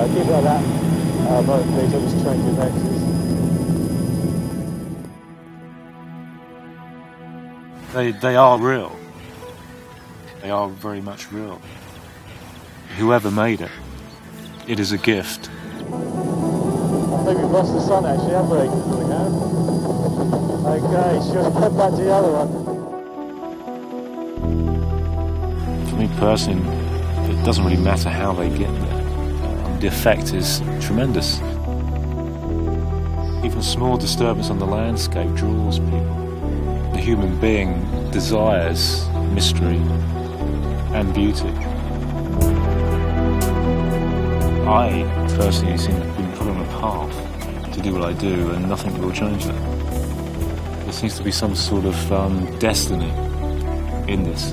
keep it like that. But please, I'll just change your nexus. They are real. They are very much real. Whoever made it, it is a gift. I think we've lost the sun actually, haven't we? Okay, should we head back to the other one? For me personally, it doesn't really matter how they get there. The effect is tremendous. Even a small disturbance on the landscape draws people. The human being desires mystery and beauty. I personally seem to have been put on a path to do what I do, and nothing will change that. There seems to be some sort of destiny in this.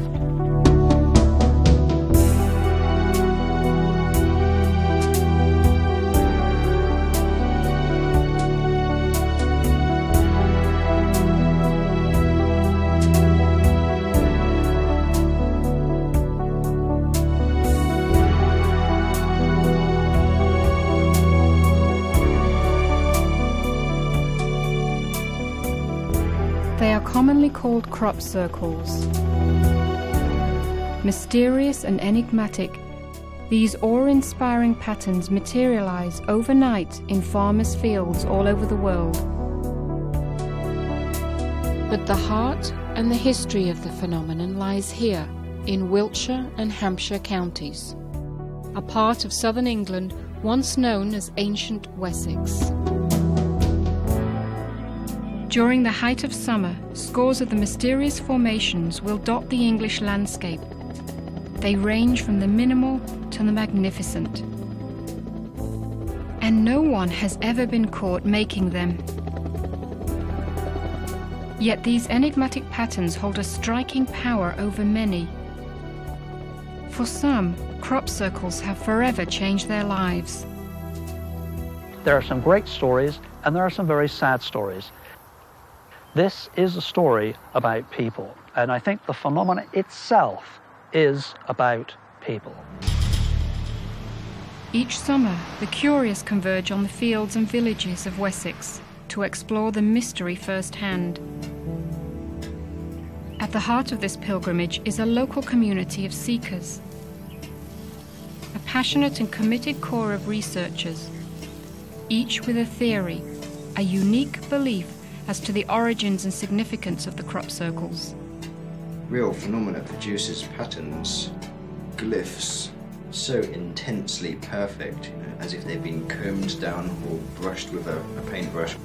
They are commonly called crop circles. Mysterious and enigmatic, these awe-inspiring patterns materialize overnight in farmers' fields all over the world. But the heart and the history of the phenomenon lies here, in Wiltshire and Hampshire counties, a part of southern England once known as ancient Wessex. During the height of summer, scores of the mysterious formations will dot the English landscape. They range from the minimal to the magnificent. And no one has ever been caught making them. Yet these enigmatic patterns hold a striking power over many. For some, crop circles have forever changed their lives. There are some great stories, and there are some very sad stories. This is a story about people, and I think the phenomenon itself is about people. Each summer, the curious converge on the fields and villages of Wessex to explore the mystery firsthand. At the heart of this pilgrimage is a local community of seekers, a passionate and committed core of researchers, each with a theory, a unique belief as to the origins and significance of the crop circles. Real phenomena produces patterns, glyphs, so intensely perfect, as if they've been combed down or brushed with a paintbrush.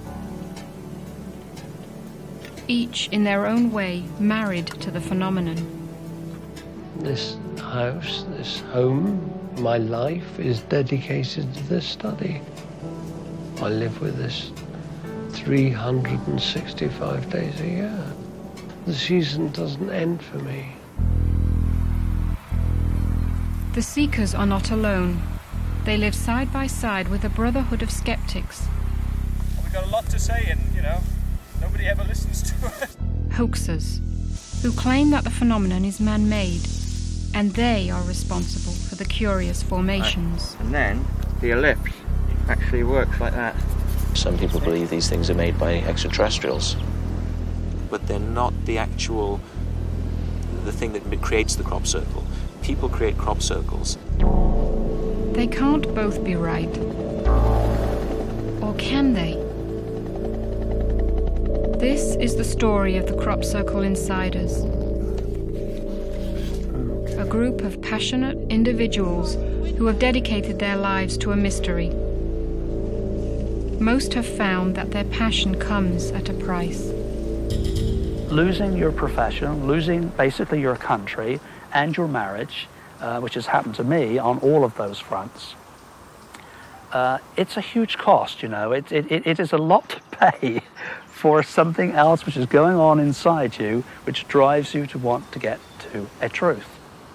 Each, in their own way, married to the phenomenon. This house, this home, my life is dedicated to this study. I live with this 365 days a year. The season doesn't end for me. The seekers are not alone. They live side by side with a brotherhood of skeptics. We've got a lot to say and, nobody ever listens to us. Hoaxers, who claim that the phenomenon is man-made, and they are responsible for the curious formations. And then the ellipse actually works like that. Some people believe these things are made by extraterrestrials, but they're not the thing that creates the crop circle. People create crop circles. They can't both be right. Or can they? This is the story of the Crop Circle Insiders. A group of passionate individuals who have dedicated their lives to a mystery. Most have found that their passion comes at a price. Losing your profession, losing basically your country and your marriage, which has happened to me on all of those fronts, it's a huge cost, It is a lot to pay for something else which is going on inside you, which drives you to want to get to a truth.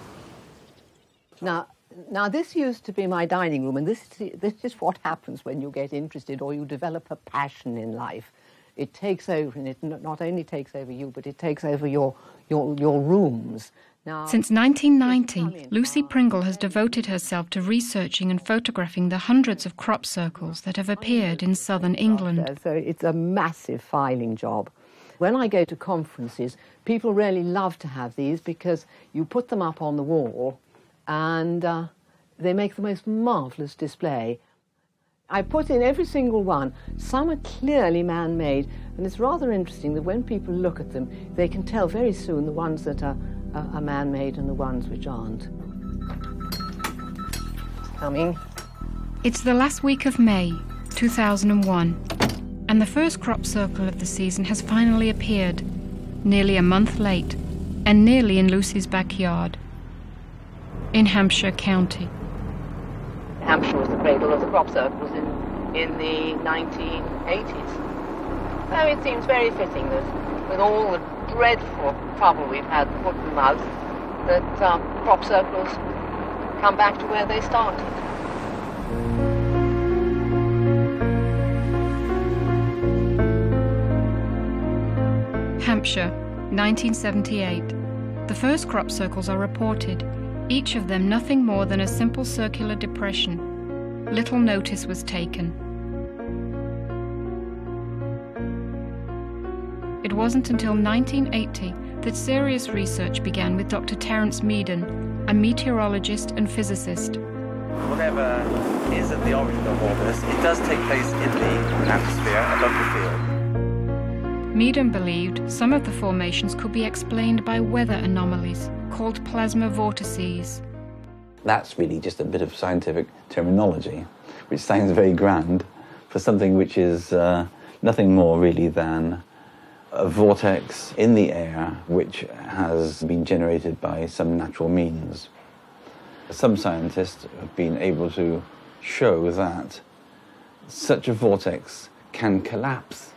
Now, this used to be my dining room, and this is what happens when you get interested or you develop a passion in life. It takes over, and it not only takes over you, but it takes over your rooms. Since 1990, Lucy Pringle has devoted herself to researching and photographing the hundreds of crop circles that have appeared in southern England. So it's a massive filing job. When I go to conferences, people really love to have these because you put them up on the wall and they make the most marvellous display. I put in every single one. Some are clearly man-made, and it's rather interesting that when people look at them, they can tell very soon the ones that are man-made and the ones which aren't. Coming. It's the last week of May, 2001, and the first crop circle of the season has finally appeared, nearly a month late, and nearly in Lucy's backyard, in Hampshire County. Hampshire was the cradle of the crop circles in the 1980s. So it seems very fitting that with all the dreadful trouble we've had foot and mouth, that crop circles come back to where they started. Hampshire, 1978. The first crop circles are reported, each of them nothing more than a simple circular depression. Little notice was taken. It wasn't until 1980 that serious research began with Dr. Terence Meaden, a meteorologist and physicist. Whatever is at the origin of all this, it does take place in the atmosphere above the field. Meaden believed some of the formations could be explained by weather anomalies called plasma vortices. That's really just a bit of scientific terminology, which sounds very grand for something which is nothing more really than a vortex in the air which has been generated by some natural means. Some scientists have been able to show that such a vortex can collapse.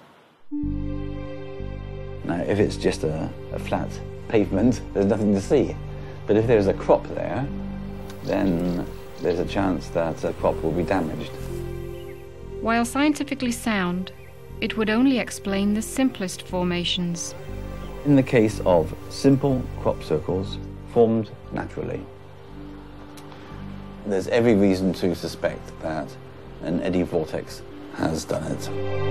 Now, if it's just a flat pavement, there's nothing to see. But if there's a crop there, then there's a chance that a crop will be damaged. While scientifically sound, it would only explain the simplest formations. In the case of simple crop circles formed naturally, there's every reason to suspect that an eddy vortex has done it.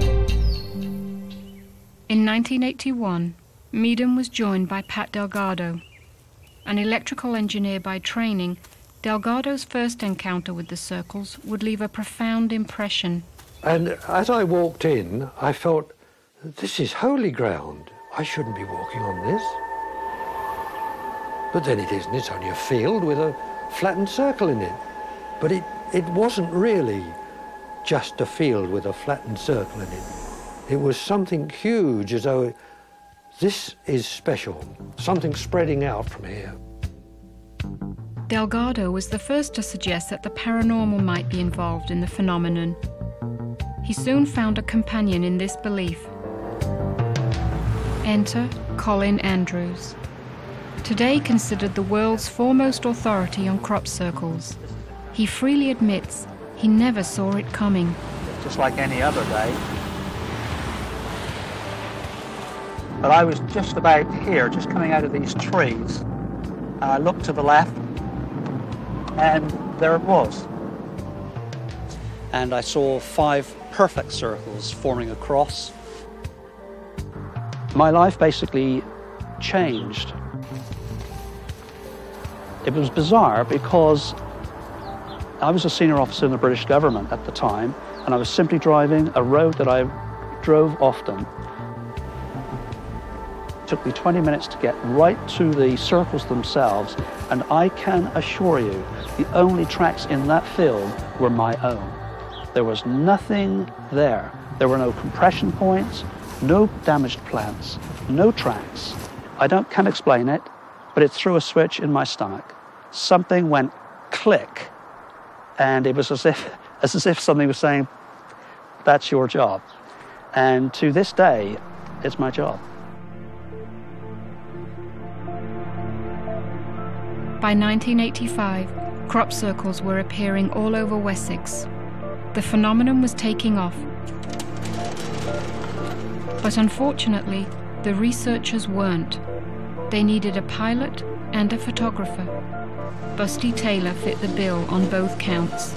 In 1981, Meaden was joined by Pat Delgado. An electrical engineer by training, Delgado's first encounter with the circles would leave a profound impression. And as I walked in, I felt, this is holy ground. I shouldn't be walking on this. But then it isn't. It's only a field with a flattened circle in it. But it wasn't really just a field with a flattened circle in it. It was something huge, as though this is special, something spreading out from here. Delgado was the first to suggest that the paranormal might be involved in the phenomenon. He soon found a companion in this belief. Enter Colin Andrews, today considered the world's foremost authority on crop circles. He freely admits he never saw it coming. Just like any other day. But I was just about here, just coming out of these trees, and I looked to the left, and there it was. And I saw 5 perfect circles forming across. My life basically changed. It was bizarre because I was a senior officer in the British government at the time, and I was simply driving a road that I drove often. It took me 20 minutes to get right to the circles themselves, and I can assure you, the only tracks in that field were my own. There was nothing there. There were no compression points, no damaged plants, no tracks. I can't explain it, but it threw a switch in my stomach. Something went click, and it was as if something was saying, that's your job. And to this day, it's my job. By 1985, crop circles were appearing all over Wessex. The phenomenon was taking off. But unfortunately, the researchers weren't. They needed a pilot and a photographer. Busty Taylor fit the bill on both counts.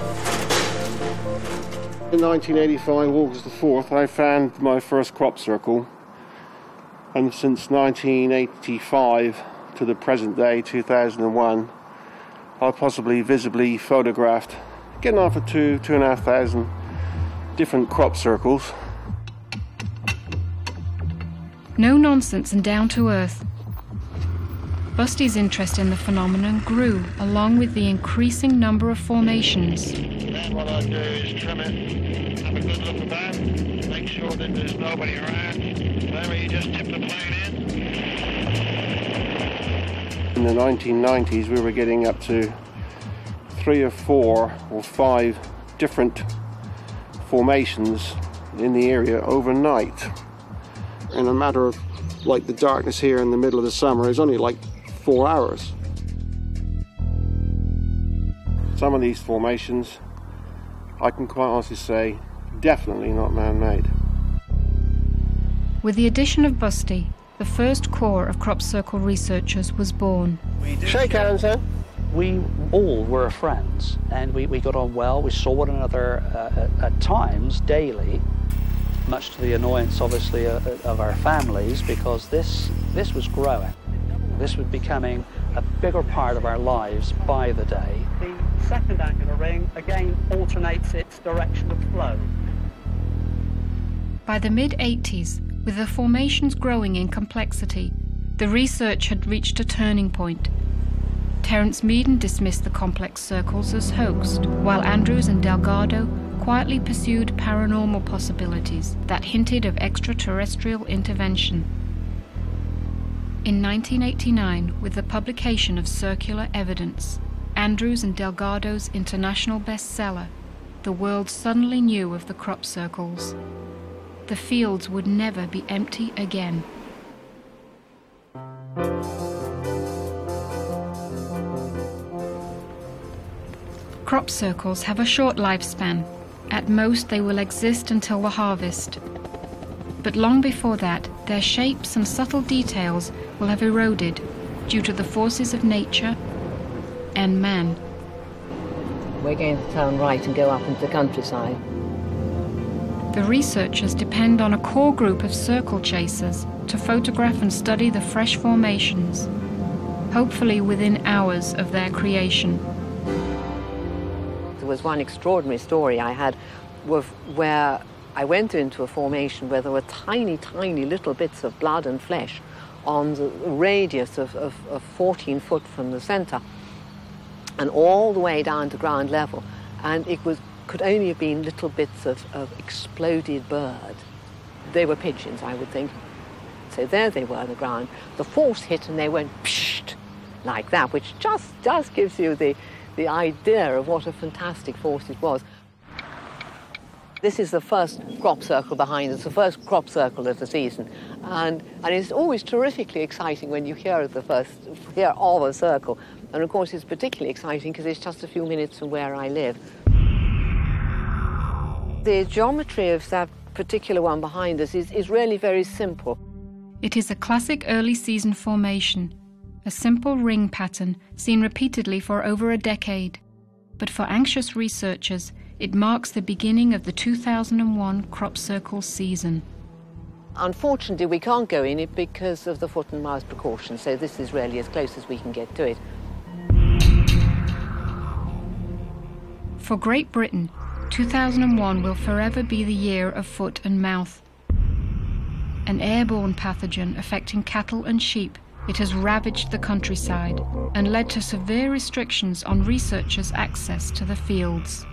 In 1985, August the 4th, I found my first crop circle, and since 1985 to the present day, 2001, I possibly visibly photographed, getting on for 2,500 different crop circles. No nonsense and down to earth. Busty's interest in the phenomenon grew along with the increasing number of formations. Then what I do is trim it, have a good look about, make sure that there's nobody around. Then you just tip the plane in. In the 1990s, we were getting up to 3 or 4 or 5 different formations in the area overnight. In a matter of, like the darkness here in the middle of the summer, is only like 4 hours. Some of these formations, I can quite honestly say, definitely not man-made. With the addition of Busty, the first corps of crop circle researchers was born. Shake hands, then. We all were friends, and we got on well. We saw one another at times daily, much to the annoyance, obviously, of our families, because this was growing. This was becoming a bigger part of our lives by the day. The second angular ring, again, alternates its direction of flow. By the mid-80s, with the formations growing in complexity, the research had reached a turning point. Terence Meaden dismissed the complex circles as hoaxed, while Andrews and Delgado quietly pursued paranormal possibilities that hinted of extraterrestrial intervention. In 1989, with the publication of Circular Evidence, Andrews and Delgado's international bestseller, the world suddenly knew of the crop circles. The fields would never be empty again. Crop circles have a short lifespan. At most, they will exist until the harvest. But long before that, their shapes and subtle details will have eroded due to the forces of nature and man. We're going to turn right and go up into the countryside. The researchers depend on a core group of circle chasers to photograph and study the fresh formations, hopefully within hours of their creation. There was one extraordinary story I had where I went into a formation where there were tiny, tiny little bits of blood and flesh on the radius of 14 foot from the center and all the way down to ground level. And it could only have been little bits of exploded bird. They were pigeons, I would think. So there they were on the ground. The force hit and they went psht, like that, which just gives you the idea of what a fantastic force it was. This is the first crop circle behind us, the first crop circle of the season. And it's always terrifically exciting when you hear of a circle. And of course it's particularly exciting because it's just a few minutes from where I live. The geometry of that particular one behind us is really very simple. It is a classic early season formation, a simple ring pattern seen repeatedly for over a decade. But for anxious researchers, it marks the beginning of the 2001 crop circle season. Unfortunately, we can't go in it because of the foot and mouth precaution, so this is really as close as we can get to it. For Great Britain, 2001 will forever be the year of foot and mouth. An airborne pathogen affecting cattle and sheep, it has ravaged the countryside and led to severe restrictions on researchers' access to the fields.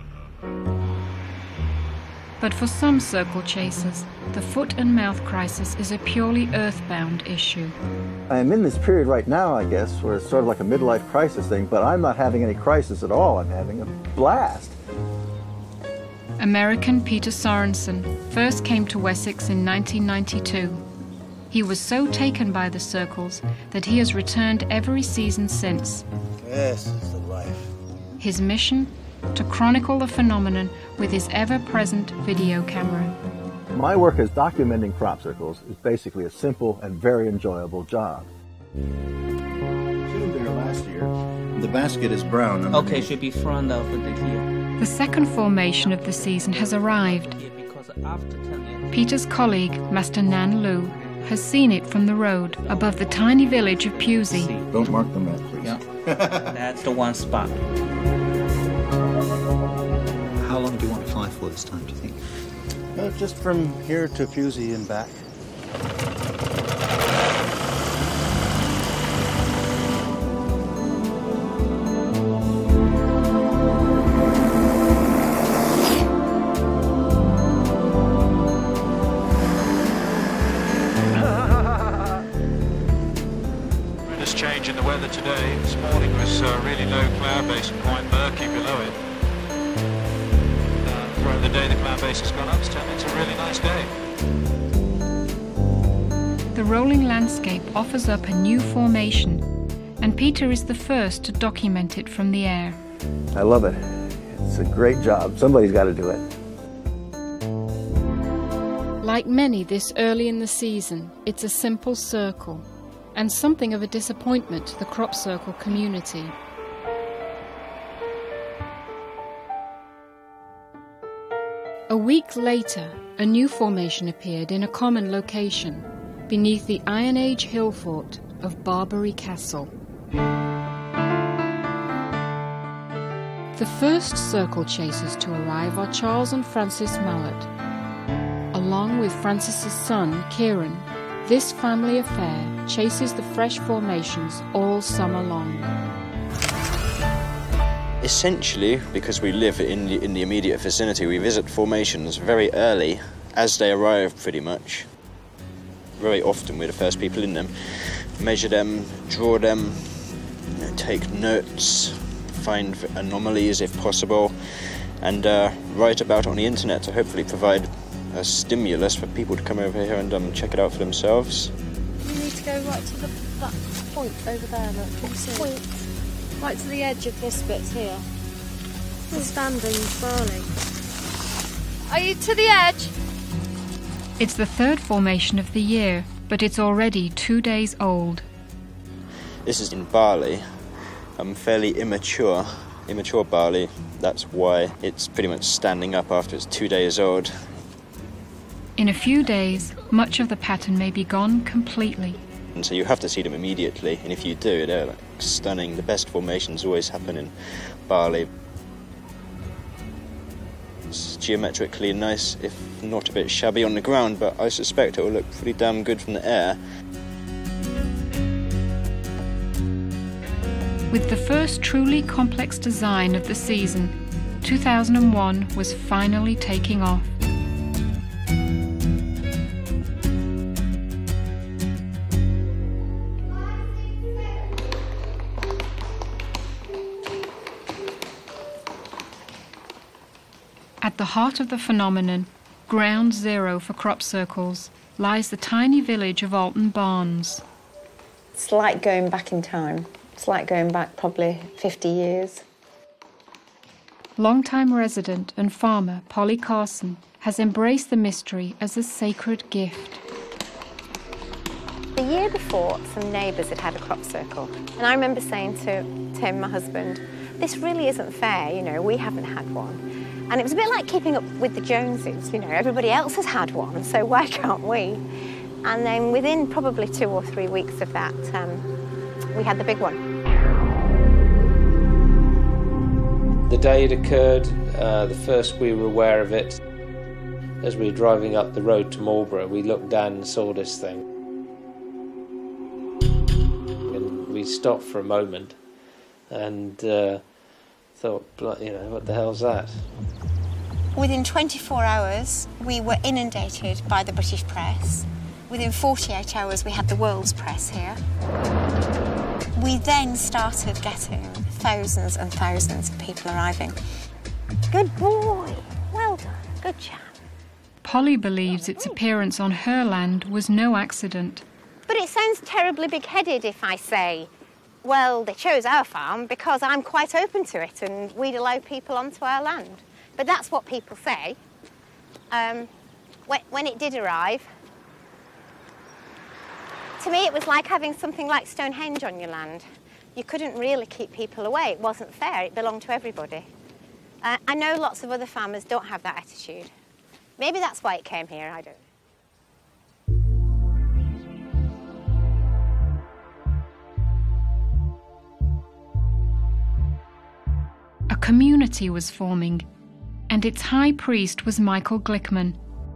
But for some circle chasers, the foot and mouth crisis is a purely earthbound issue. I'm in this period right now, I guess, where it's sort of like a midlife crisis thing, but I'm not having any crisis at all. I'm having a blast. American Peter Sorensen first came to Wessex in 1992. He was so taken by the circles that he has returned every season since. This is the life. His mission? To chronicle the phenomenon with his ever-present video camera. My work as documenting crop circles is basically a simple and very enjoyable job. Soon they're last year. The basket is brown underneath. Okay, should be front of the heel. The second formation of the season has arrived. Peter's colleague, Master Nan Lu, has seen it from the road above the tiny village of Pusey. Don't mark the map, please. Yeah. That's the one spot. How long do you want to fly for this time, do you think? Just from here to Pusey and back. Change in the weather today. This morning was really low cloud base and quite murky below it. Throughout the day the cloud base has gone up. It's a really nice day. The rolling landscape offers up a new formation, and Peter is the first to document it from the air. I love it. It's a great job. Somebody's got to do it. Like many this early in the season, it's a simple circle, and something of a disappointment to the crop circle community. A week later, a new formation appeared in a common location, beneath the Iron Age hill fort of Barbary Castle. The first circle chasers to arrive are Charles and Francis Mallet. Along with Francis's son, Kieran, this family affair chases the fresh formations all summer long. Essentially, because we live in the immediate vicinity, we visit formations very early, as they arrive pretty much. Very often we're the first people in them. Measure them, draw them, take notes, find anomalies if possible, and write about it on the internet to hopefully provide a stimulus for people to come over here and check it out for themselves. You need to go right to that point over there, look. Point. Right to the edge of this bit here. The standing barley. Are you to the edge? It's the third formation of the year, but it's already 2 days old. This is in barley, fairly immature barley. That's why it's pretty much standing up after it's 2 days old. In a few days, much of the pattern may be gone completely. And so you have to see them immediately, and if you do, they're like stunning. The best formations always happen in barley. It's geometrically nice, if not a bit shabby on the ground, but I suspect it will look pretty damn good from the air. With the first truly complex design of the season, 2001 was finally taking off. At the heart of the phenomenon, ground zero for crop circles, lies the tiny village of Alton Barnes. It's like going back in time. It's like going back probably 50 years. Longtime resident and farmer Polly Carson has embraced the mystery as a sacred gift. The year before, some neighbours had a crop circle, and I remember saying to Tim, my husband, this really isn't fair, you know, we haven't had one. And it was a bit like keeping up with the Joneses, you know, everybody else has had one, so why can't we? And then within probably 2 or 3 weeks of that, we had the big one. The day it occurred, the first we were aware of it, as we were driving up the road to Marlborough, we looked down and saw this thing. And we stopped for a moment and thought, you know, what the hell's that? Within 24 hours, we were inundated by the British press. Within 48 hours, we had the world's press here. We then started getting thousands and thousands of people arriving. Good boy. Well done. Good chap. Polly believes its appearance on her land was no accident. But it sounds terribly big-headed if I say, well, they chose our farm because I'm quite open to it and we'd allow people onto our land. But that's what people say. When it did arrive, to me it was like having something like Stonehenge on your land. you couldn't really keep people away. It wasn't fair. It belonged to everybody. I know lots of other farmers don't have that attitude. Maybe that's why it came here, I don't know. A community was forming, and its high priest was Michael Glickman.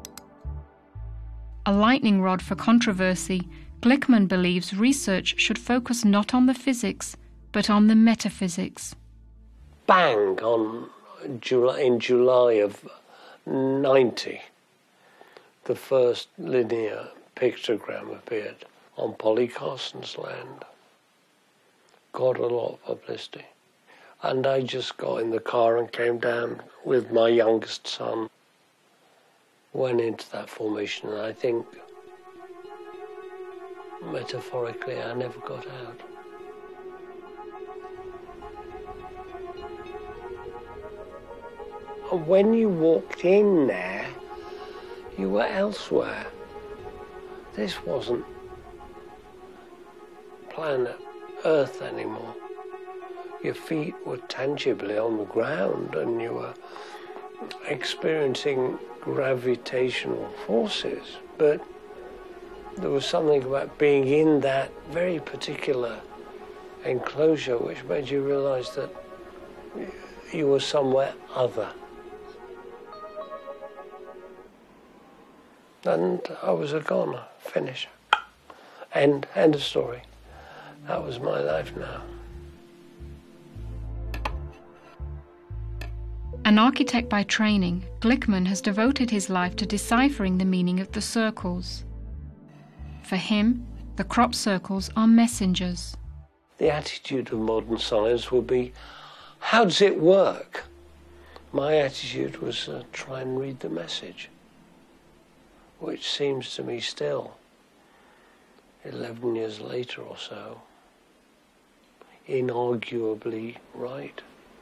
A lightning rod for controversy, Glickman believes research should focus not on the physics, but on the metaphysics. Bang in July of 90, the first linear pictogram appeared on Polly Carson's land. Got a lot of publicity. And I just got in the car and came down with my youngest son. Went into that formation, and I think, metaphorically, I never got out. And when you walked in there, you were elsewhere. This wasn't planet Earth anymore. Your feet were tangibly on the ground and you were experiencing gravitational forces, but there was something about being in that very particular enclosure which made you realize that you were somewhere other. And I was a goner. Finish. End of story. That was my life now. An architect by training, Glickman has devoted his life to deciphering the meaning of the circles. For him, the crop circles are messengers. The attitude of modern science would be, how does it work? My attitude was try and read the message, which seems to me still, 11 years later or so, inarguably right.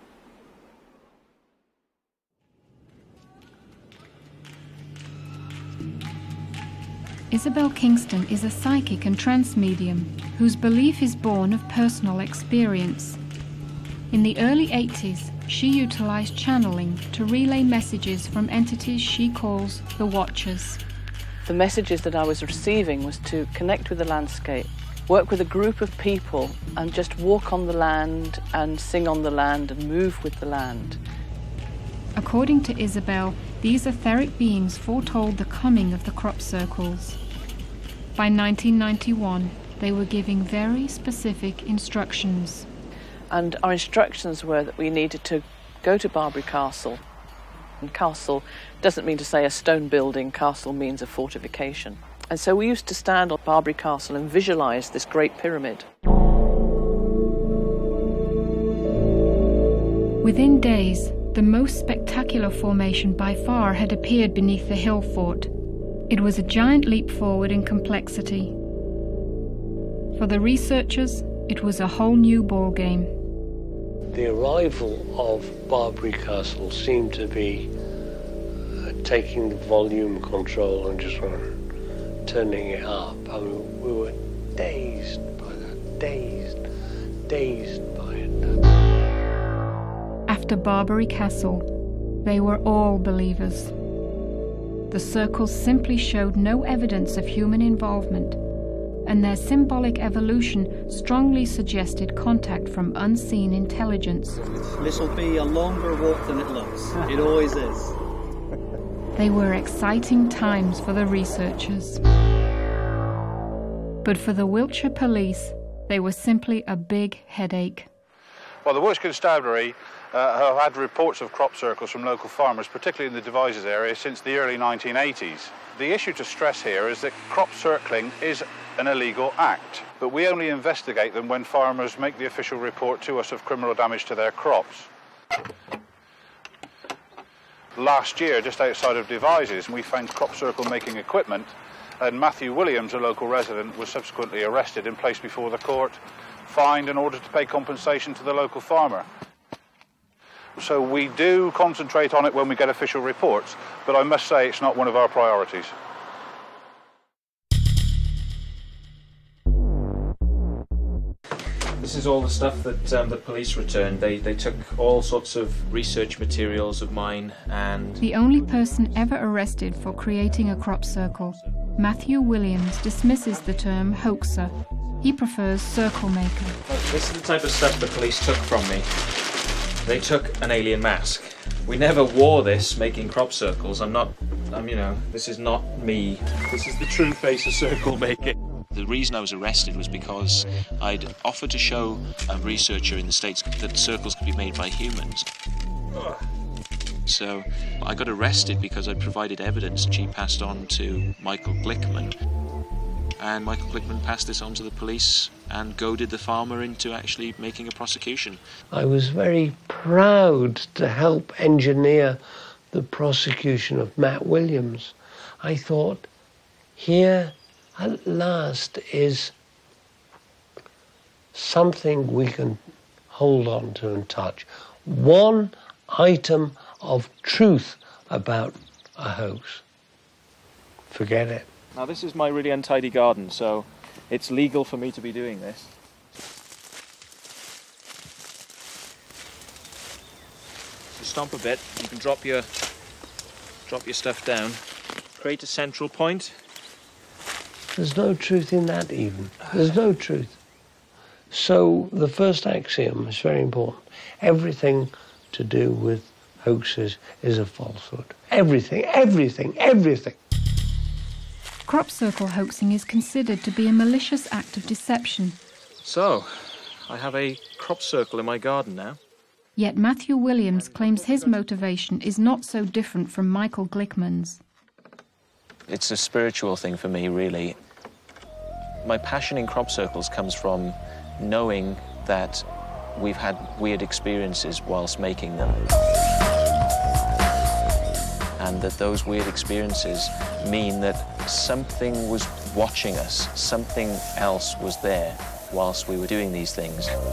Isabel Kingston is a psychic and trance medium whose belief is born of personal experience. In the early 80s, she utilized channeling to relay messages from entities she calls the Watchers. The messages that I was receiving was to connect with the landscape, work with a group of people and just walk on the land and sing on the land and move with the land. According to Isabel, these etheric beings foretold the coming of the crop circles. By 1991, they were giving very specific instructions. And our instructions were that we needed to go to Barbary Castle. And castle doesn't mean to say a stone building, castle means a fortification. And so we used to stand on Barbary Castle and visualize this great pyramid. Within days, the most spectacular formation by far had appeared beneath the hill fort. It was a giant leap forward in complexity. For the researchers, it was a whole new ballgame. The arrival of Barbary Castle seemed to be taking the volume control and just turning it up. I mean, we were dazed by that, dazed by it. After Barbary Castle, they were all believers. The circles simply showed no evidence of human involvement, and their symbolic evolution strongly suggested contact from unseen intelligence. This will be a longer walk than it looks. It always is. They were exciting times for the researchers. But for the Wiltshire police, they were simply a big headache. Well, the Wiltshire Constabulary have had reports of crop circles from local farmers, particularly in the Devizes area, since the early 1980s. The issue to stress here is that crop circling is an illegal act, but we only investigate them when farmers make the official report to us of criminal damage to their crops. Last year, just outside of Devizes, we found crop circle making equipment, and Matthew Williams, a local resident, was subsequently arrested and placed before the court, fined and ordered to pay compensation to the local farmer. So we do concentrate on it when we get official reports, but I must say it's not one of our priorities. This is all the stuff that the police returned. They took all sorts of research materials of mine and... The only person ever arrested for creating a crop circle, Matthew Williams dismisses the term hoaxer. He prefers circle maker. This is the type of stuff the police took from me. They took an alien mask. We never wore this making crop circles. This is not me. This is the true face of circle making. The reason I was arrested was because I'd offered to show a researcher in the States that circles could be made by humans. So I got arrested because I'd provided evidence which he passed on to Michael Glickman. And Michael Glickman passed this on to the police and goaded the farmer into actually making a prosecution. I was very proud to help engineer the prosecution of Matt Williams. I thought, here at last is something we can hold on to and touch. One item of truth about a hoax. Forget it. Now this is my really untidy garden, so it's legal for me to be doing this. So stomp a bit, you can drop your stuff down. Create a central point. There's no truth in that even. There's no truth. So the first axiom is very important. Everything to do with hoaxes is a falsehood. Everything, everything, everything. Crop circle hoaxing is considered to be a malicious act of deception. So, I have a crop circle in my garden now. Yet Matthew Williams claims his motivation is not so different from Michael Glickman's. It's a spiritual thing for me, really. My passion in crop circles comes from knowing that we've had weird experiences whilst making them. And that those weird experiences mean that something was watching us, something else was there whilst we were doing these things. So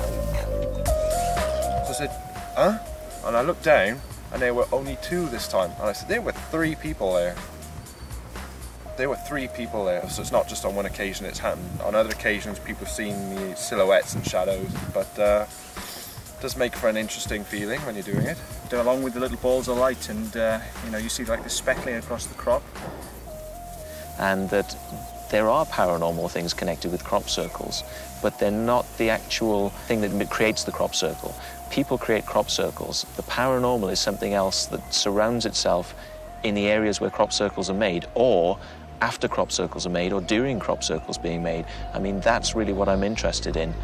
I said, huh? And I looked down, and there were only two this time. And I said, there were 3 people there. There were 3 people there, so it's not just on one occasion it's happened. On other occasions, people have seen the silhouettes and shadows, but it does make for an interesting feeling when you're doing it. Along with the little balls of light, and you see like the speckling across the crop. And that there are paranormal things connected with crop circles, but they're not the actual thing that creates the crop circle. People create crop circles. The paranormal is something else that surrounds itself in the areas where crop circles are made, or after crop circles are made, or during crop circles being made. I mean, that's really what I'm interested in.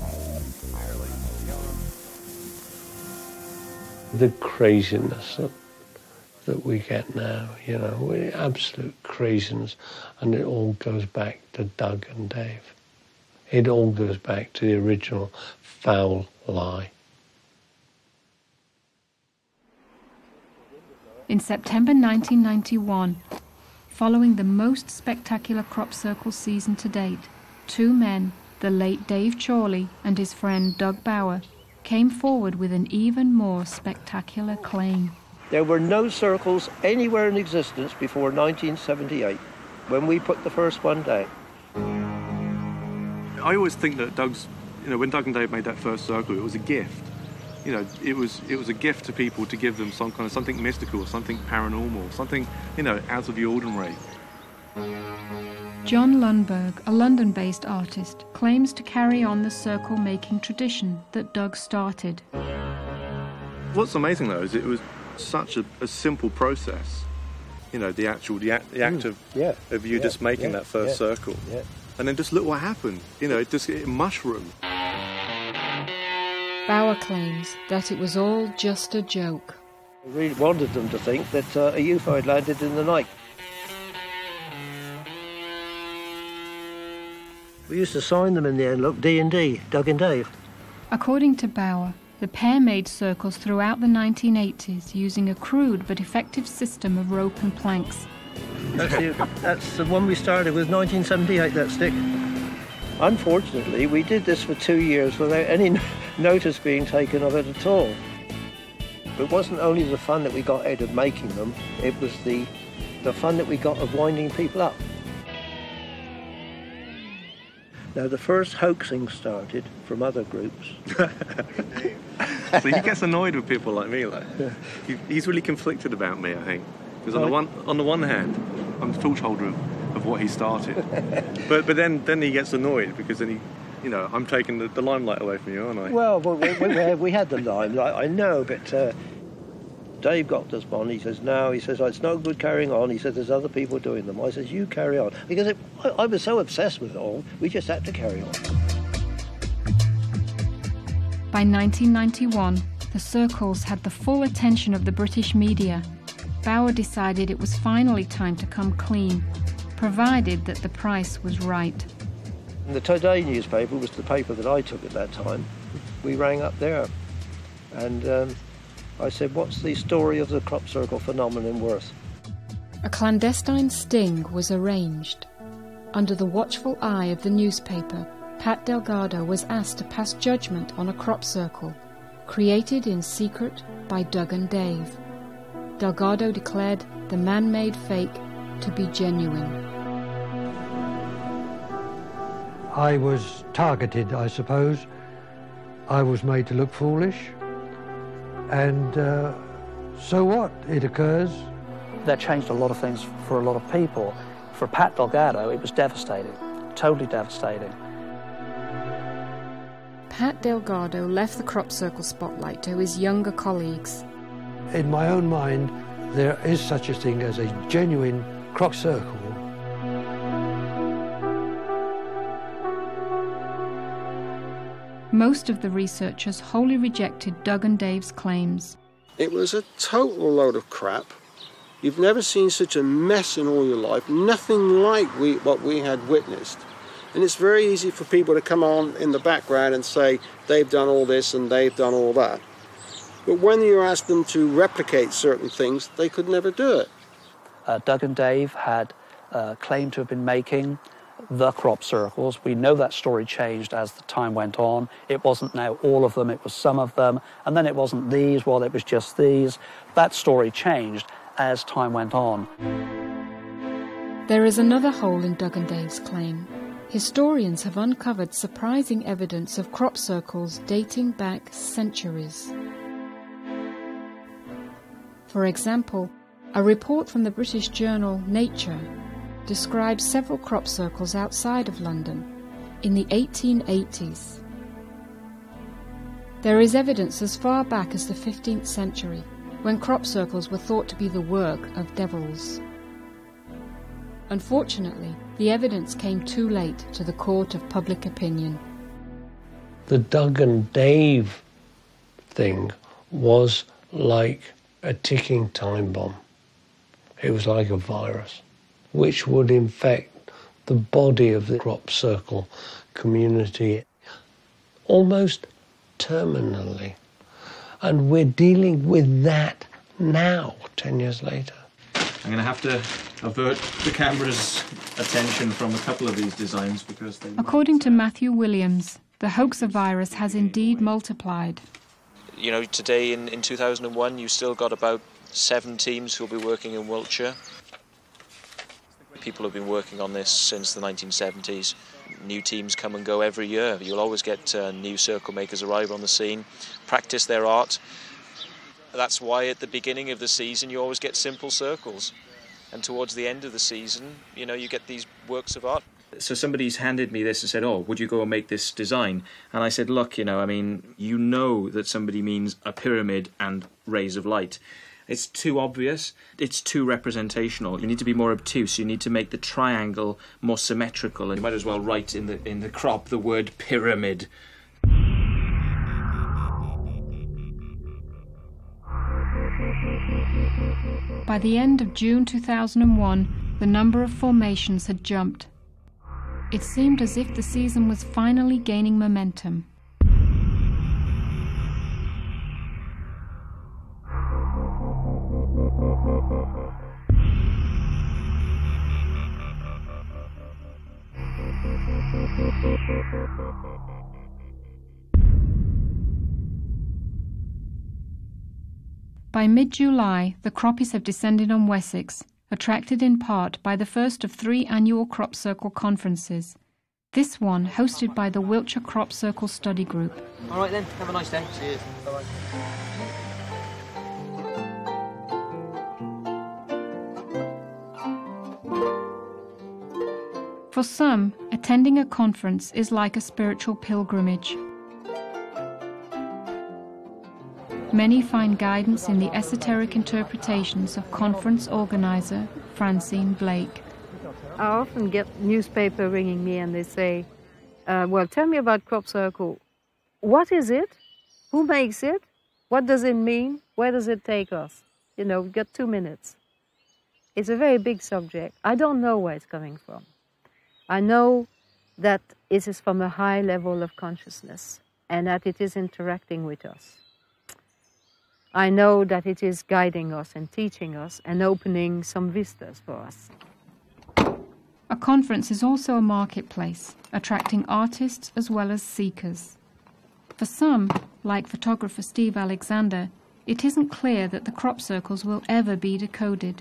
The craziness that we get now, absolute craziness, and it all goes back to Doug and Dave. It all goes back to the original foul lie. In September 1991, following the most spectacular crop circle season to date, 2 men, the late Dave Chorley and his friend Doug Bauer, came forward with an even more spectacual claim. There were no circles anywhere in existence before 1978, when we put the first one down. I always think that when Doug and Dave made that first circle, it was a gift. It was a gift to people to give them something mystical, something paranormal, something, out of the ordinary. John Lundberg, a London-based artist, claims to carry on the circle-making tradition that Doug started. What's amazing, though, is it was such a simple process. The act of you just making that first circle. Yeah. And then just look what happened. It mushroomed. Bauer claims that it was all just a joke. I really wanted them to think that a UFO had landed in the night. We used to sign them in the envelope, D&D, Doug and Dave. According to Bauer, the pair made circles throughout the 1980s using a crude but effective system of rope and planks. That's the one we started with, 1978, that stick. Unfortunately, we did this for 2 years without any notice being taken of it at all. It wasn't only the fun that we got out of making them, it was the fun that we got of winding people up. Now, the first hoaxing started from other groups. So he gets annoyed with people like me. Like, he's really conflicted about me, I think. Because on the one hand, I'm the torchholder of what he started. but then he gets annoyed because then I'm taking the limelight away from you, aren't I? Well, we had the limelight, I know, but Dave got this one. He says, no, he says, it's no good carrying on. He says, there's other people doing them. I says, you carry on. Because I was so obsessed with it all, we just had to carry on. By 1991, the circles had the full attention of the British media. Bauer decided it was finally time to come clean, provided that the price was right. And the Today newspaper was the paper that I took at that time. We rang up there, and I said, what's the story of the crop circle phenomenon worth? A clandestine sting was arranged. Under the watchful eye of the newspaper, Pat Delgado was asked to pass judgment on a crop circle, created in secret by Doug and Dave. Delgado declared the man-made fake to be genuine. I was targeted, I suppose. I was made to look foolish. And so what? It occurs. That changed a lot of things for a lot of people. For Pat Delgado, it was devastating, totally devastating. Pat Delgado left the crop circle spotlight to his younger colleagues. In my own mind, there is such a thing as a genuine crop circle. Most of the researchers wholly rejected Doug and Dave's claims. It was a total load of crap. You've never seen such a mess in all your life, nothing like what we had witnessed. And it's very easy for people to come on in the background and say they've done all this and they've done all that. But when you ask them to replicate certain things, they could never do it. Doug and Dave had claimed to have been making the crop circles. We know that story changed as the time went on. It wasn't now all of them, it was some of them. And then it wasn't these, well, it was just these. That story changed as time went on. There is another hole in Doug and Dave's claim. Historians have uncovered surprising evidence of crop circles dating back centuries. For example, a report from the British journal Nature describes several crop circles outside of London in the 1880s. There is evidence as far back as the 15th century, when crop circles were thought to be the work of devils. Unfortunately, the evidence came too late to the court of public opinion. The Doug and Dave thing was like a ticking time bomb. It was like a virus, which would infect the body of the crop circle community almost terminally. And we're dealing with that now, 10 years later. I'm going to have to avert the camera's attention from a couple of these designs because they... According to Matthew Williams, the Hoaxer virus has indeed multiplied. You know, today in 2001, you still got about 7 teams who'll be working in Wiltshire. People have been working on this since the 1970s. New teams come and go every year. You'll always get new circle makers arrive on the scene, practice their art. That's why at the beginning of the season you always get simple circles. And towards the end of the season, you know, you get these works of art. So somebody's handed me this and said, oh, would you go and make this design? And I said, look, you know, I mean, you know that somebody means a pyramid and rays of light. It's too obvious, it's too representational. You need to be more obtuse, you need to make the triangle more symmetrical, and you might as well write in the crop the word pyramid. By the end of June 2001, the number of formations had jumped. It seemed as if the season was finally gaining momentum. By mid-July, the croppies have descended on Wessex, attracted in part by the first of 3 annual crop circle conferences. This one hosted by the Wiltshire Crop Circle Study Group. All right then, have a nice day. Cheers. Bye-bye. For some, attending a conference is like a spiritual pilgrimage. Many find guidance in the esoteric interpretations of conference organizer Francine Blake. I often get newspaper ringing me and they say, well, tell me about Crop Circle. What is it? Who makes it? What does it mean? Where does it take us? You know, we've got 2 minutes. It's a very big subject. I don't know where it's coming from. I know that it is from a high level of consciousness and that it is interacting with us. I know that it is guiding us and teaching us and opening some vistas for us. A conference is also a marketplace, attracting artists as well as seekers. For some, like photographer Steve Alexander, it isn't clear that the crop circles will ever be decoded.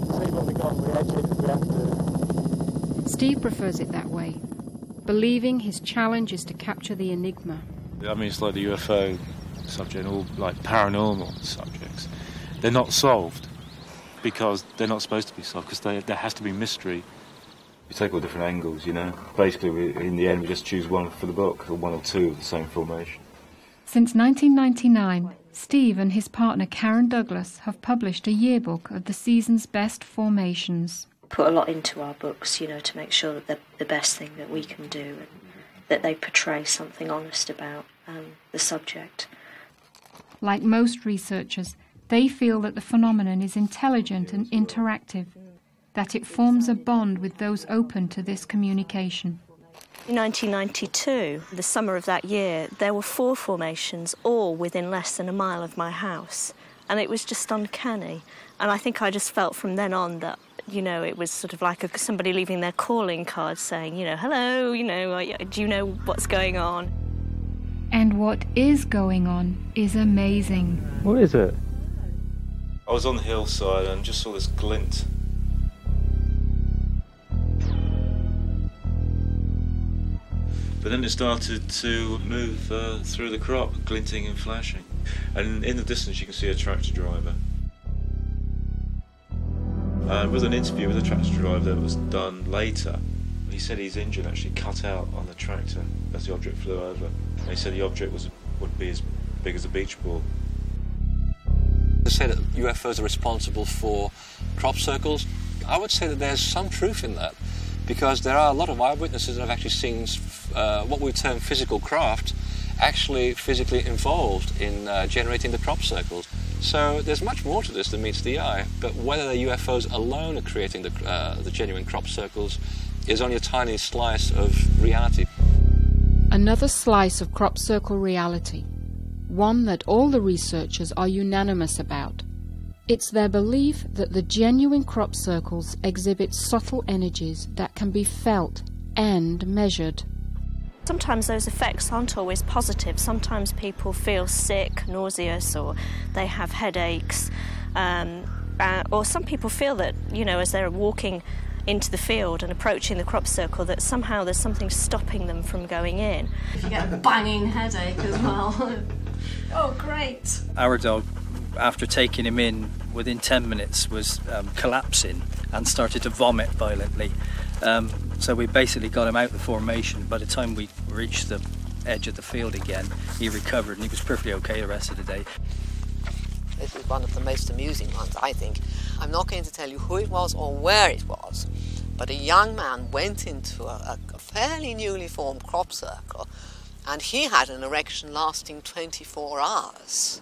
Steve prefers it that way, believing his challenge is to capture the enigma. I mean, it's like the UFO subject, all like paranormal subjects. They're not solved because they're not supposed to be solved, because there has to be mystery. We take all different angles, you know. Basically, in the end, we just choose one for the book, or one or two of the same formation. Since 1999, Steve and his partner Karen Douglas have published a yearbook of the season's best formations. Put a lot into our books, you know, to make sure that they're the best thing that we can do and that they portray something honest about the subject. Like most researchers, they feel that the phenomenon is intelligent and interactive, that it forms a bond with those open to this communication. In 1992, the summer of that year, there were 4 formations, all within less than a mile of my house, and it was just uncanny. And I think I just felt from then on that, you know, it was sort of like somebody leaving their calling card saying, you know, hello, you know, do you know what's going on? And what is going on is amazing. What is it? I was on the hillside and just saw this glint. But then it started to move through the crop, glinting and flashing. And in the distance you can see a tractor driver. With an interview with a tractor driver that was done later, he said his engine actually cut out on the tractor as the object flew over. And he said the object would be as big as a beach ball. To say that UFOs are responsible for crop circles, I would say that there's some truth in that, because there are a lot of eyewitnesses that have actually seen what we term physical craft actually physically involved in generating the crop circles. So there's much more to this than meets the eye, but whether the UFOs alone are creating the genuine crop circles is only a tiny slice of reality. Another slice of crop circle reality, one that all the researchers are unanimous about. It's their belief that the genuine crop circles exhibit subtle energies that can be felt and measured. Sometimes those effects aren't always positive. Sometimes people feel sick, nauseous, or they have headaches. Or some people feel that, you know, as they're walking into the field and approaching the crop circle, that somehow there's something stopping them from going in. If you get a banging headache as well. Oh, great. Our dog, after taking him in, within 10 minutes was collapsing and started to vomit violently. So we basically got him out of the formation. By the time we reached the edge of the field again, he recovered and he was perfectly okay the rest of the day. This is one of the most amusing ones, I think. I'm not going to tell you who it was or where it was, but a young man went into a fairly newly formed crop circle and he had an erection lasting 24 hours.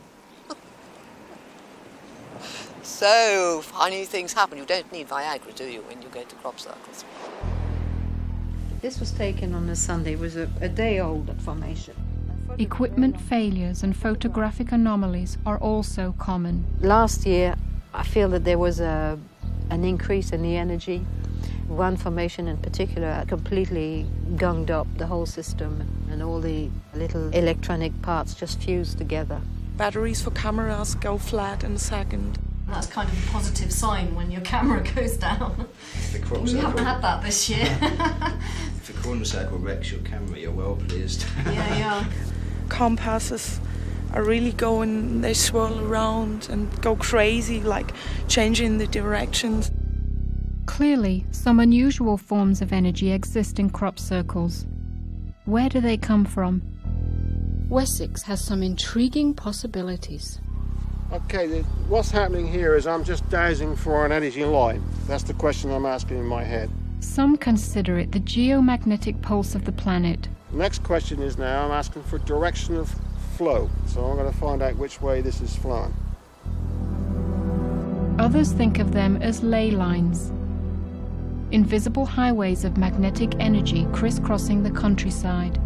So funny things happen. You don't need Viagra, do you, when you go to crop circles? This was taken on a Sunday. It was a day old formation. Equipment failures and photographic anomalies are also common. Last year, I feel that there was an increase in the energy. One formation in particular completely gunged up the whole system, and all the little electronic parts just fused together. Batteries for cameras go flat in a second. That's kind of a positive sign when your camera goes down. a crop We circle, haven't had that this year. if a corner circle wrecks your camera, you're well pleased. Yeah. Compasses are really going, they swirl around and go crazy, like changing the directions. Clearly, some unusual forms of energy exist in crop circles. Where do they come from? Wessex has some intriguing possibilities. Okay, what's happening here is I'm just dowsing for an energy line. That's the question I'm asking in my head. Some consider it the geomagnetic pulse of the planet. The next question is now I'm asking for direction of flow. So I'm going to find out which way this is flowing. Others think of them as ley lines, invisible highways of magnetic energy crisscrossing the countryside.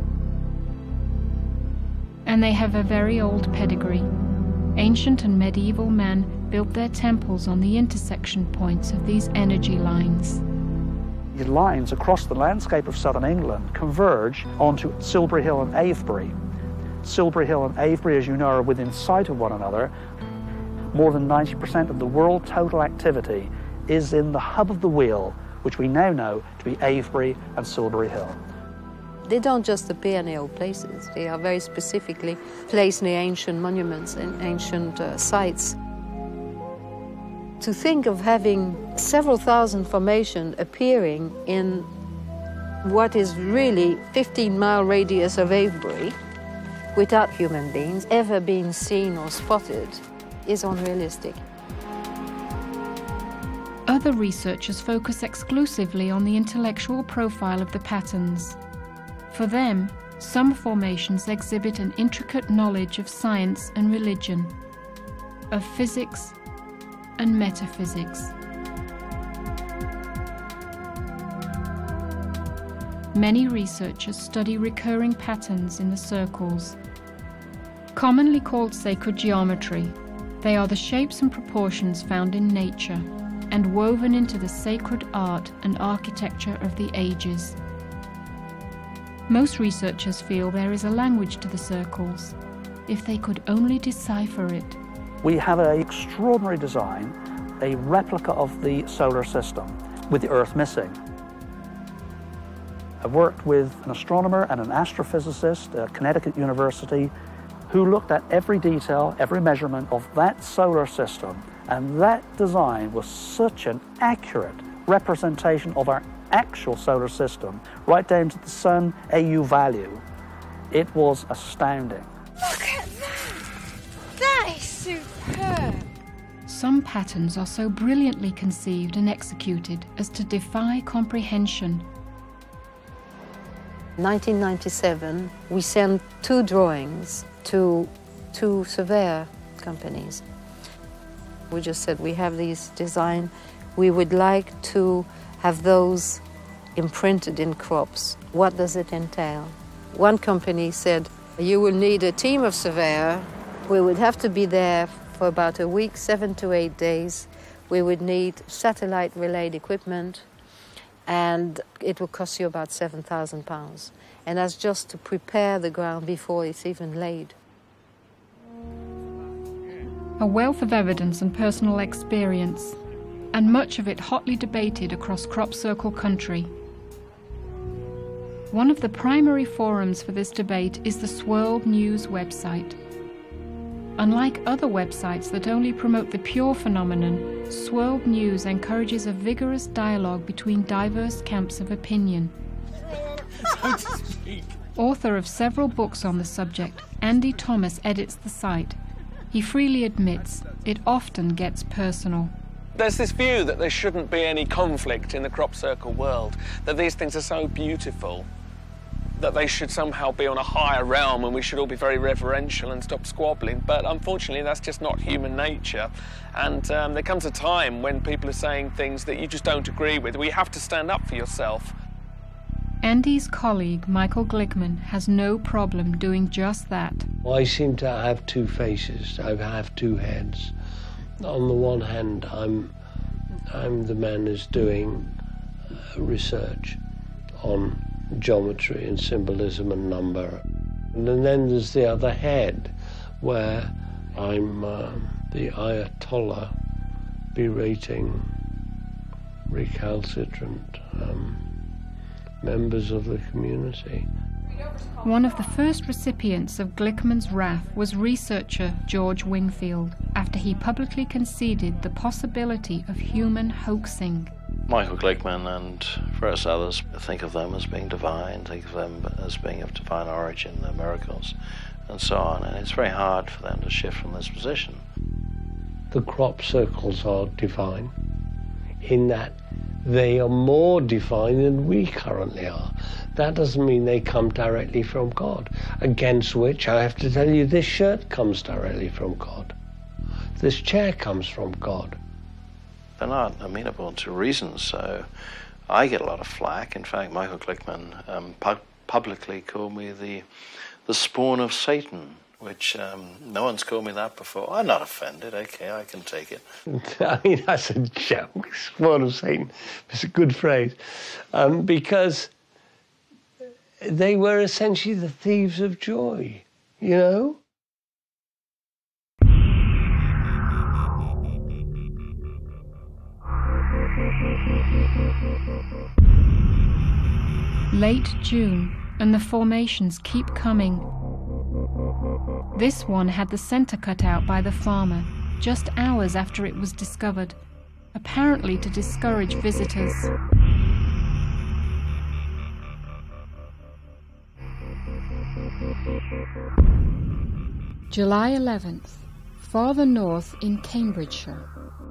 And they have a very old pedigree. Ancient and medieval men built their temples on the intersection points of these energy lines. The lines across the landscape of southern England converge onto Silbury Hill and Avebury. Silbury Hill and Avebury, as you know, are within sight of one another. More than 90% of the world total activity is in the hub of the wheel, which we now know to be Avebury and Silbury Hill. They don't just appear near old places. They are very specifically placed near ancient monuments and ancient sites. To think of having several thousand formations appearing in what is really 15-mile radius of Avebury without human beings ever being seen or spotted is unrealistic. Other researchers focus exclusively on the intellectual profile of the patterns. For them, some formations exhibit an intricate knowledge of science and religion, of physics and metaphysics. Many researchers study recurring patterns in the circles. Commonly called sacred geometry, they are the shapes and proportions found in nature and woven into the sacred art and architecture of the ages. Most researchers feel there is a language to the circles, if they could only decipher it. We have an extraordinary design, a replica of the solar system, with the Earth missing. I've worked with an astronomer and an astrophysicist at Connecticut University who looked at every detail, every measurement of that solar system, and that design was such an accurate representation of our actual solar system, right down to the sun AU value. It was astounding. Look at that! That is superb! Some patterns are so brilliantly conceived and executed as to defy comprehension. In 1997, we sent 2 drawings to 2 surveyor companies. We just said, we have these design, we would like to have those imprinted in crops. What does it entail? One company said, you will need a team of surveyor. We would have to be there for about a week, 7 to 8 days. We would need satellite relayed equipment, and it will cost you about £7,000. And that's just to prepare the ground before it's even laid. A wealth of evidence and personal experience, and much of it hotly debated across crop circle country. One of the primary forums for this debate is the Swirled News website. Unlike other websites that only promote the pure phenomenon, Swirled News encourages a vigorous dialogue between diverse camps of opinion. So to speak. Author of several books on the subject, Andy Thomas edits the site. He freely admits it often gets personal. There's this view that there shouldn't be any conflict in the crop circle world, that these things are so beautiful, that they should somehow be on a higher realm and we should all be very reverential and stop squabbling. But unfortunately, that's just not human nature. And there comes a time when people are saying things that you just don't agree with, where you have to stand up for yourself. Andy's colleague, Michael Glickman, has no problem doing just that. I seem to have 2 faces. I have 2 heads. On the one hand, I'm the man who's doing research on geometry and symbolism and number. And then there's the other head, where I'm the Ayatollah berating recalcitrant members of the community. One of the first recipients of Glickman's wrath was researcher George Wingfield, after he publicly conceded the possibility of human hoaxing. Michael Glickman and various others think of them as being divine, think of them as being of divine origin, their miracles, and so on, and it's very hard for them to shift from this position. The crop circles are divine in that they are more divine than we currently are. That doesn't mean they come directly from God, against which I have to tell you this shirt comes directly from God. This chair comes from God. They're not amenable to reason, so I get a lot of flack. In fact, Michael Glickman publicly called me the spawn of Satan, which no one's called me that before. I'm not offended, okay, I can take it. I mean, that's a joke, spawn of Satan. It's a good phrase. Because they were essentially the thieves of joy, you know? Late June, and the formations keep coming. This one had the center cut out by the farmer, just hours after it was discovered, apparently to discourage visitors. July 11th, farther north in Cambridgeshire.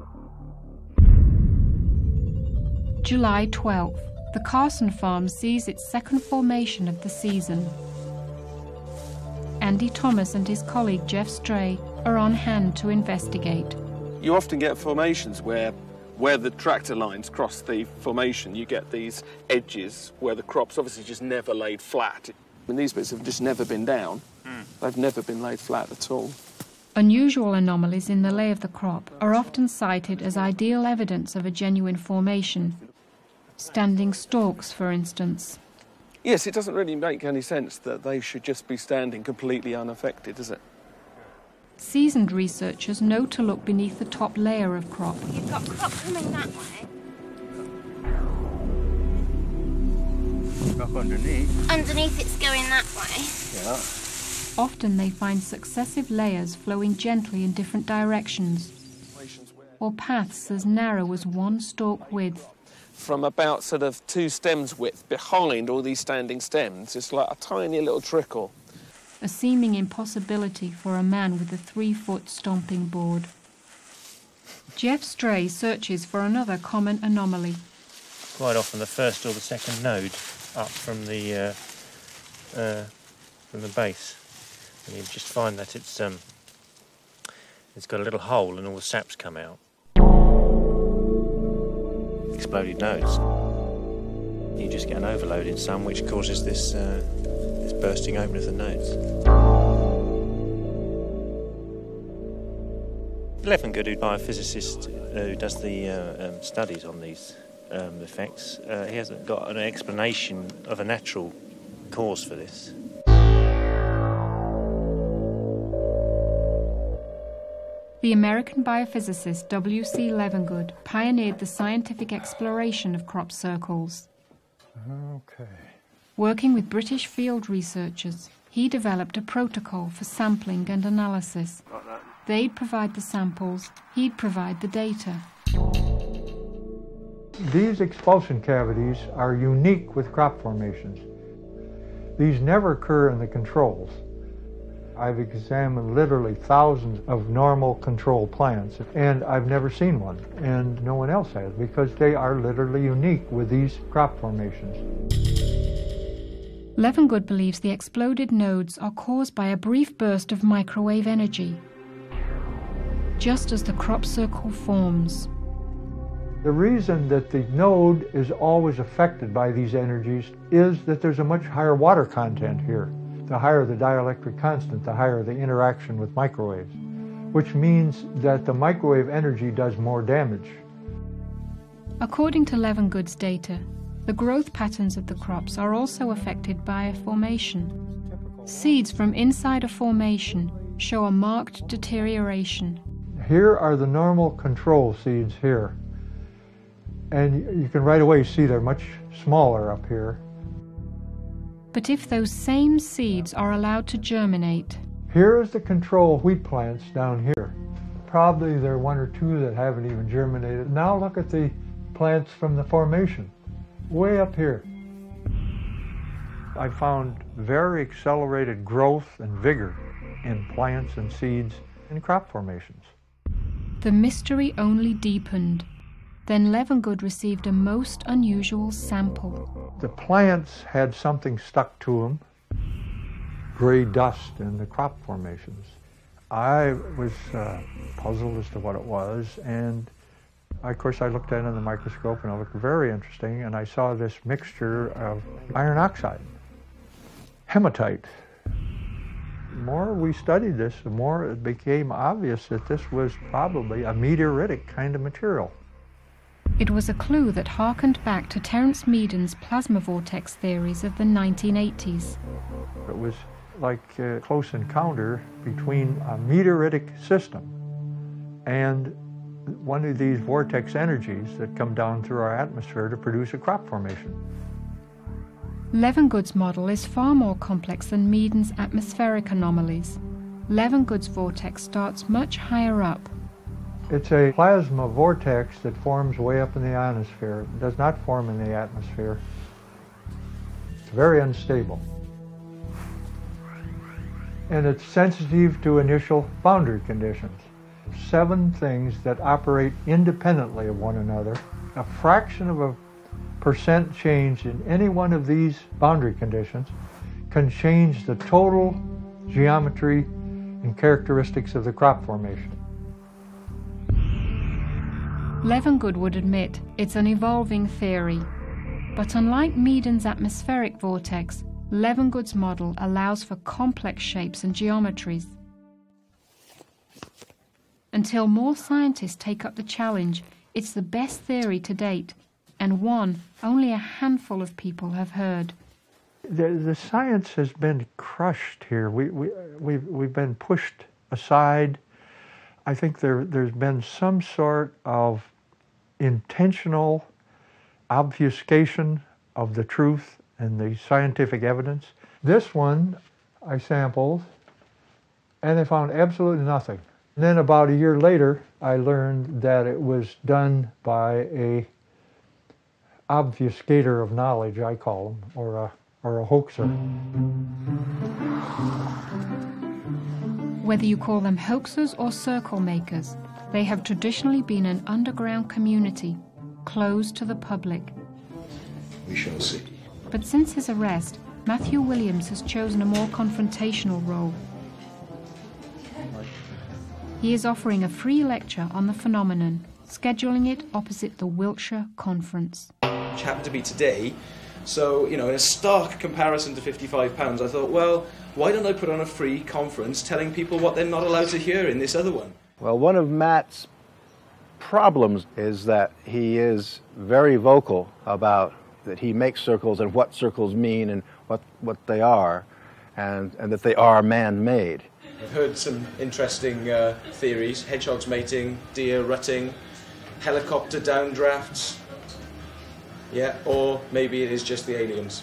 July 12th, the Carson farm sees its second formation of the season. Andy Thomas and his colleague Jeff Stray are on hand to investigate. You often get formations where the tractor lines cross the formation, you get these edges where the crop's obviously just never laid flat. And these bits have just never been down. They've never been laid flat at all. Unusual anomalies in the lay of the crop are often cited as ideal evidence of a genuine formation. Standing stalks, for instance. Yes, it doesn't really make any sense that they should just be standing completely unaffected, does it? Seasoned researchers know to look beneath the top layer of crop. You've got crop coming that way. Crop underneath. Underneath it's going that way. Yeah. Often they find successive layers flowing gently in different directions, or paths as narrow as one stalk width. From about sort of 2 stems width behind all these standing stems, it's like a tiny little trickle. A seeming impossibility for a man with a 3-foot stomping board. Jeff Stray searches for another common anomaly. Quite often the first or the second node up from the base, and you just find that it's got a little hole and all the saps come out. Exploded nodes. You just get an overload in some, which causes this bursting open of the nodes. Levengood, who's a biophysicist who does the studies on these effects, he hasn't got an explanation of a natural cause for this. The American biophysicist W.C. Levengood pioneered the scientific exploration of crop circles. Okay. Working with British field researchers, he developed a protocol for sampling and analysis. They'd provide the samples, he'd provide the data. These expulsion cavities are unique with crop formations. These never occur in the controls. I've examined literally thousands of normal control plants, and I've never seen one, and no one else has, because they are literally unique with these crop formations. Levengood believes the exploded nodes are caused by a brief burst of microwave energy, just as the crop circle forms. The reason that the node is always affected by these energies is that there's a much higher water content here. The higher the dielectric constant, the higher the interaction with microwaves, which means that the microwave energy does more damage. According to Levengood's data, the growth patterns of the crops are also affected by a formation. Seeds from inside a formation show a marked deterioration. Here are the normal control seeds here. And you can right away see they're much smaller up here. But if those same seeds are allowed to germinate... Here is the control wheat plants down here. Probably there are one or two that haven't even germinated. Now look at the plants from the formation, way up here. I found very accelerated growth and vigor in plants and seeds in crop formations. The mystery only deepened. Then Levengood received a most unusual sample. The plants had something stuck to them, gray dust in the crop formations. I was puzzled as to what it was, and of course I looked at it in the microscope and it looked very interesting, and I saw this mixture of iron oxide, hematite. The more we studied this, the more it became obvious that this was probably a meteoritic kind of material. It was a clue that harkened back to Terence Meaden's plasma vortex theories of the 1980s. It was like a close encounter between a meteoritic system and one of these vortex energies that come down through our atmosphere to produce a crop formation. Levengood's model is far more complex than Meaden's atmospheric anomalies. Levengood's vortex starts much higher up. It's a plasma vortex that forms way up in the ionosphere. It does not form in the atmosphere. It's very unstable. And it's sensitive to initial boundary conditions. 7 things that operate independently of one another. A fraction of a % change in any one of these boundary conditions can change the total geometry and characteristics of the crop formation. Levengood would admit it's an evolving theory, but unlike Meaden's atmospheric vortex, Levengood's model allows for complex shapes and geometries. Until more scientists take up the challenge, it's the best theory to date, and one only a handful of people have heard. The science has been crushed here. We've been pushed aside. I think there's been some sort of intentional obfuscation of the truth and the scientific evidence. This one I sampled, and they found absolutely nothing. And then about a year later, I learned that it was done by a obfuscator of knowledge, I call them, or a hoaxer. Whether you call them hoaxers or circle makers, they have traditionally been an underground community, closed to the public. We shall see. But since his arrest, Matthew Williams has chosen a more confrontational role. He is offering a free lecture on the phenomenon, scheduling it opposite the Wiltshire Conference. Which happened to be today. So, in a stark comparison to £55, I thought, well, why don't I put on a free conference telling people what they're not allowed to hear in this other one? Well, one of Matt's problems is that he is very vocal about that he makes circles and what circles mean and what they are, and that they are man-made. I've heard some interesting theories: hedgehogs mating, deer rutting, helicopter downdrafts. Yeah, or maybe it is just the aliens.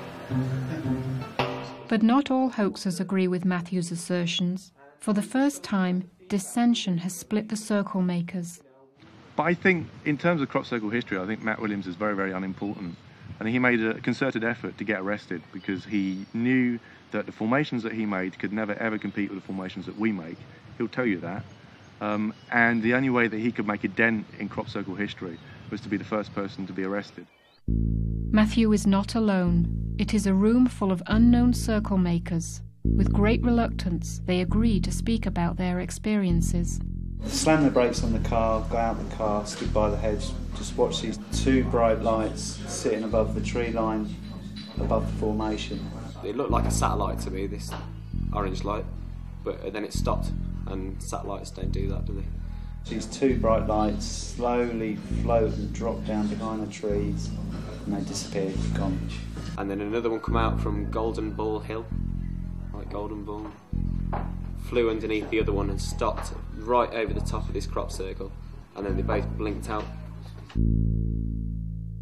But not all hoaxers agree with Matthew's assertions. For the first time, dissension has split the circle makers. But I think, in terms of crop circle history, I think Matt Williams is very, very unimportant. And he made a concerted effort to get arrested because he knew that the formations that he made could never, ever compete with the formations that we make. He'll tell you that. And the only way that he could make a dent in crop circle history was to be the first person to be arrested. Matthew is not alone. It is a room full of unknown circle makers. With great reluctance, they agree to speak about their experiences. Slam the brakes on the car, go out the car, stood by the hedge, just watch these 2 bright lights sitting above the tree line, above the formation. It looked like a satellite to me, this orange light, but then it stopped, and satellites don't do that, do they? These 2 bright lights slowly float and drop down behind the trees, and they disappeared, gone. And then another one come out from Golden Ball Hill, like Golden Ball, flew underneath the other one and stopped right over the top of this crop circle, and then they both blinked out.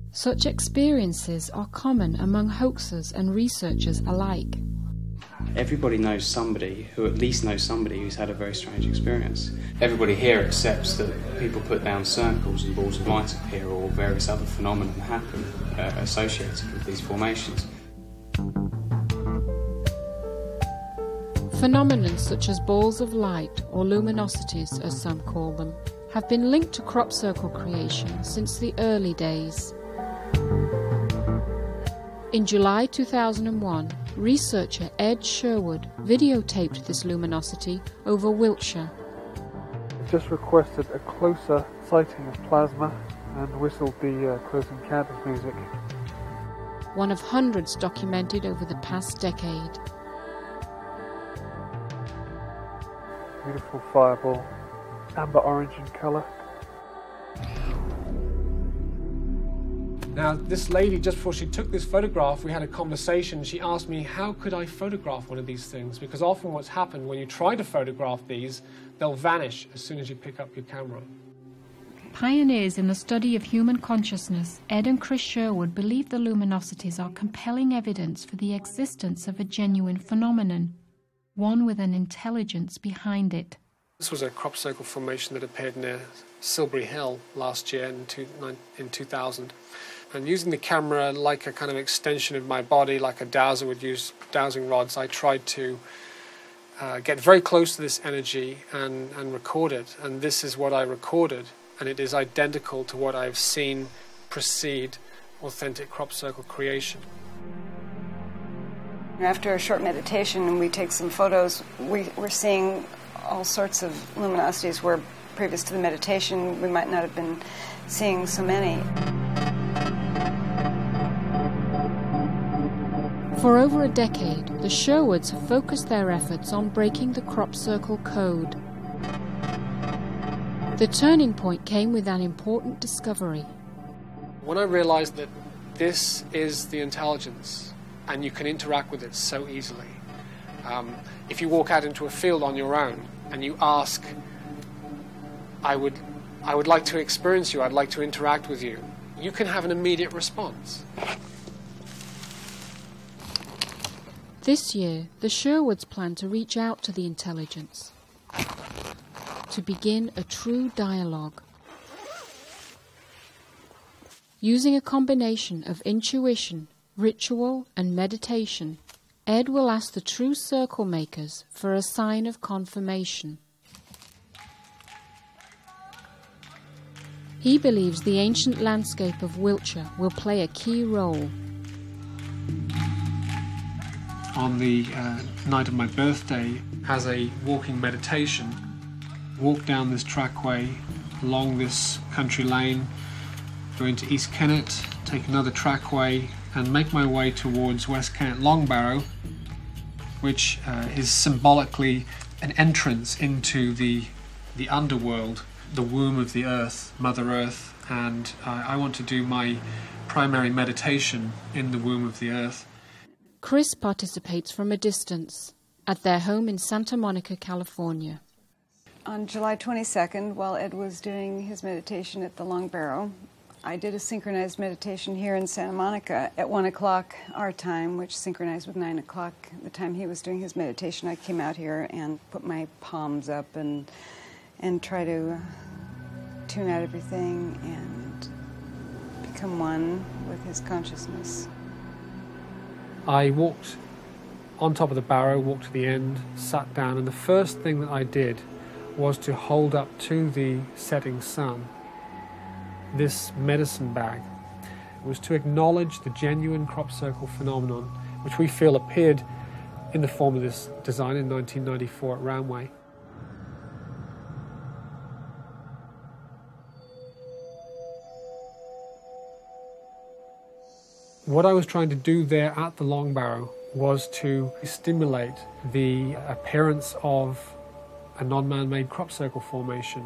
Such experiences are common among hoaxers and researchers alike. Everybody knows somebody who at least knows somebody who's had a very strange experience. Everybody here accepts that people put down circles and balls of light appear or various other phenomena happen associated with these formations. Phenomena such as balls of light, or luminosities as some call them, have been linked to crop circle creation since the early days. In July 2001, researcher Ed Sherwood videotaped this luminosity over Wiltshire. I've just requested a closer sighting of plasma and whistled the closing candles music. One of hundreds documented over the past decade. Beautiful fireball, amber orange in colour. Now, this lady, just before she took this photograph, we had a conversation. She asked me, how could I photograph one of these things? Because often what's happened when you try to photograph these, they'll vanish as soon as you pick up your camera. Pioneers in the study of human consciousness, Ed and Chris Sherwood believe the luminosities are compelling evidence for the existence of a genuine phenomenon, one with an intelligence behind it. This was a crop circle formation that appeared near Silbury Hill last year in 2000. And using the camera like a kind of extension of my body, like a dowser would use dowsing rods, I tried to get very close to this energy and record it. And this is what I recorded, and it is identical to what I've seen precede authentic crop circle creation. After a short meditation and we take some photos, we're seeing all sorts of luminosities where previous to the meditation we might not have been seeing so many. For over a decade, the Sherwoods have focused their efforts on breaking the crop circle code. The turning point came with an important discovery. When I realized that this is the intelligence and you can interact with it so easily. If you walk out into a field on your own and you ask, I would like to experience you, I'd like to interact with you, you can have an immediate response. This year, the Sherwoods plan to reach out to the intelligence, to begin a true dialogue. Using a combination of intuition, ritual, and meditation, Ed will ask the true circle makers for a sign of confirmation. He believes the ancient landscape of Wiltshire will play a key role. On the night of my birthday, has a walking meditation. Walk down this trackway, along this country lane, go into East Kennet, take another trackway, and make my way towards West Kennet Longbarrow, which is symbolically an entrance into the underworld, the womb of the earth, Mother Earth, and I want to do my primary meditation in the womb of the earth. Chris participates from a distance at their home in Santa Monica, California. On July 22nd, while Ed was doing his meditation at the Long Barrow, I did a synchronized meditation here in Santa Monica at 1 o'clock our time, which synchronized with 9 o'clock the time he was doing his meditation. I came out here and put my palms up and try to tune out everything and become one with his consciousness. I walked on top of the barrow, walked to the end, sat down, and the first thing that I did was to hold up to the setting sun this medicine bag. It was to acknowledge the genuine crop circle phenomenon, which we feel appeared in the form of this design in 1994 at Ramway. What I was trying to do there at the Long Barrow was to stimulate the appearance of a non-man-made crop circle formation.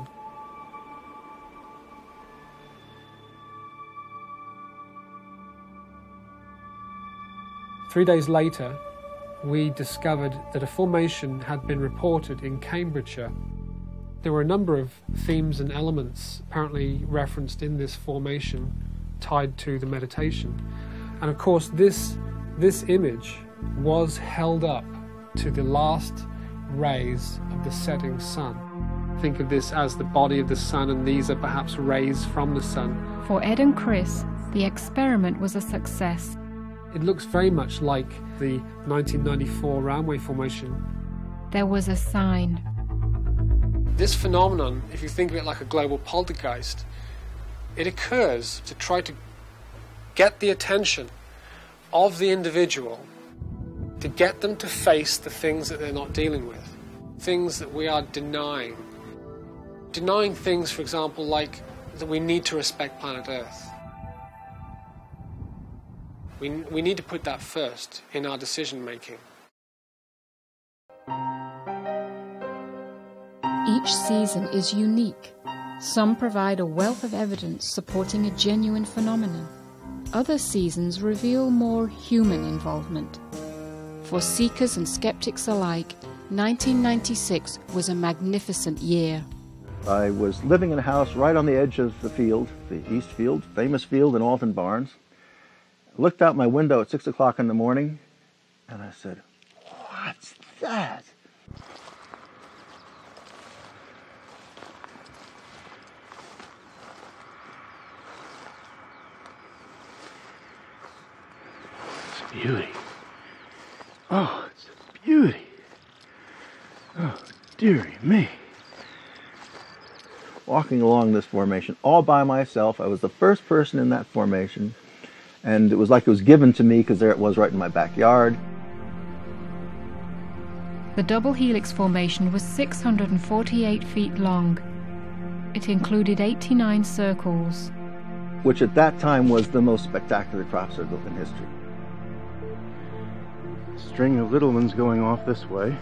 Three days later, we discovered that a formation had been reported in Cambridgeshire. There were a number of themes and elements apparently referenced in this formation tied to the meditation. And of course this image was held up to the last rays of the setting sun. Think of this as the body of the sun, and these are perhaps rays from the sun. For Ed and Chris, the experiment was a success. It looks very much like the 1994 Roundway Formation. There was a sign. This phenomenon, if you think of it like a global poltergeist, it occurs to try to get the attention of the individual, to get them to face the things that they're not dealing with, things that we are denying. Denying things, for example, like that we need to respect planet Earth. We need to put that first in our decision making. Each season is unique. Some provide a wealth of evidence supporting a genuine phenomenon. Other seasons reveal more human involvement. For seekers and skeptics alike, 1996 was a magnificent year. I was living in a house right on the edge of the field, the East Field, famous field in Alton Barnes. I looked out my window at 6 o'clock in the morning, and I said, "What's that?" It's beauty. Oh, it's a beauty. Oh, dearie me. Walking along this formation all by myself. I was the first person in that formation, and it was like it was given to me because there it was right in my backyard. The double helix formation was 648 feet long. It included 89 circles, which at that time was the most spectacular crop circle in history. String of little ones going off this way.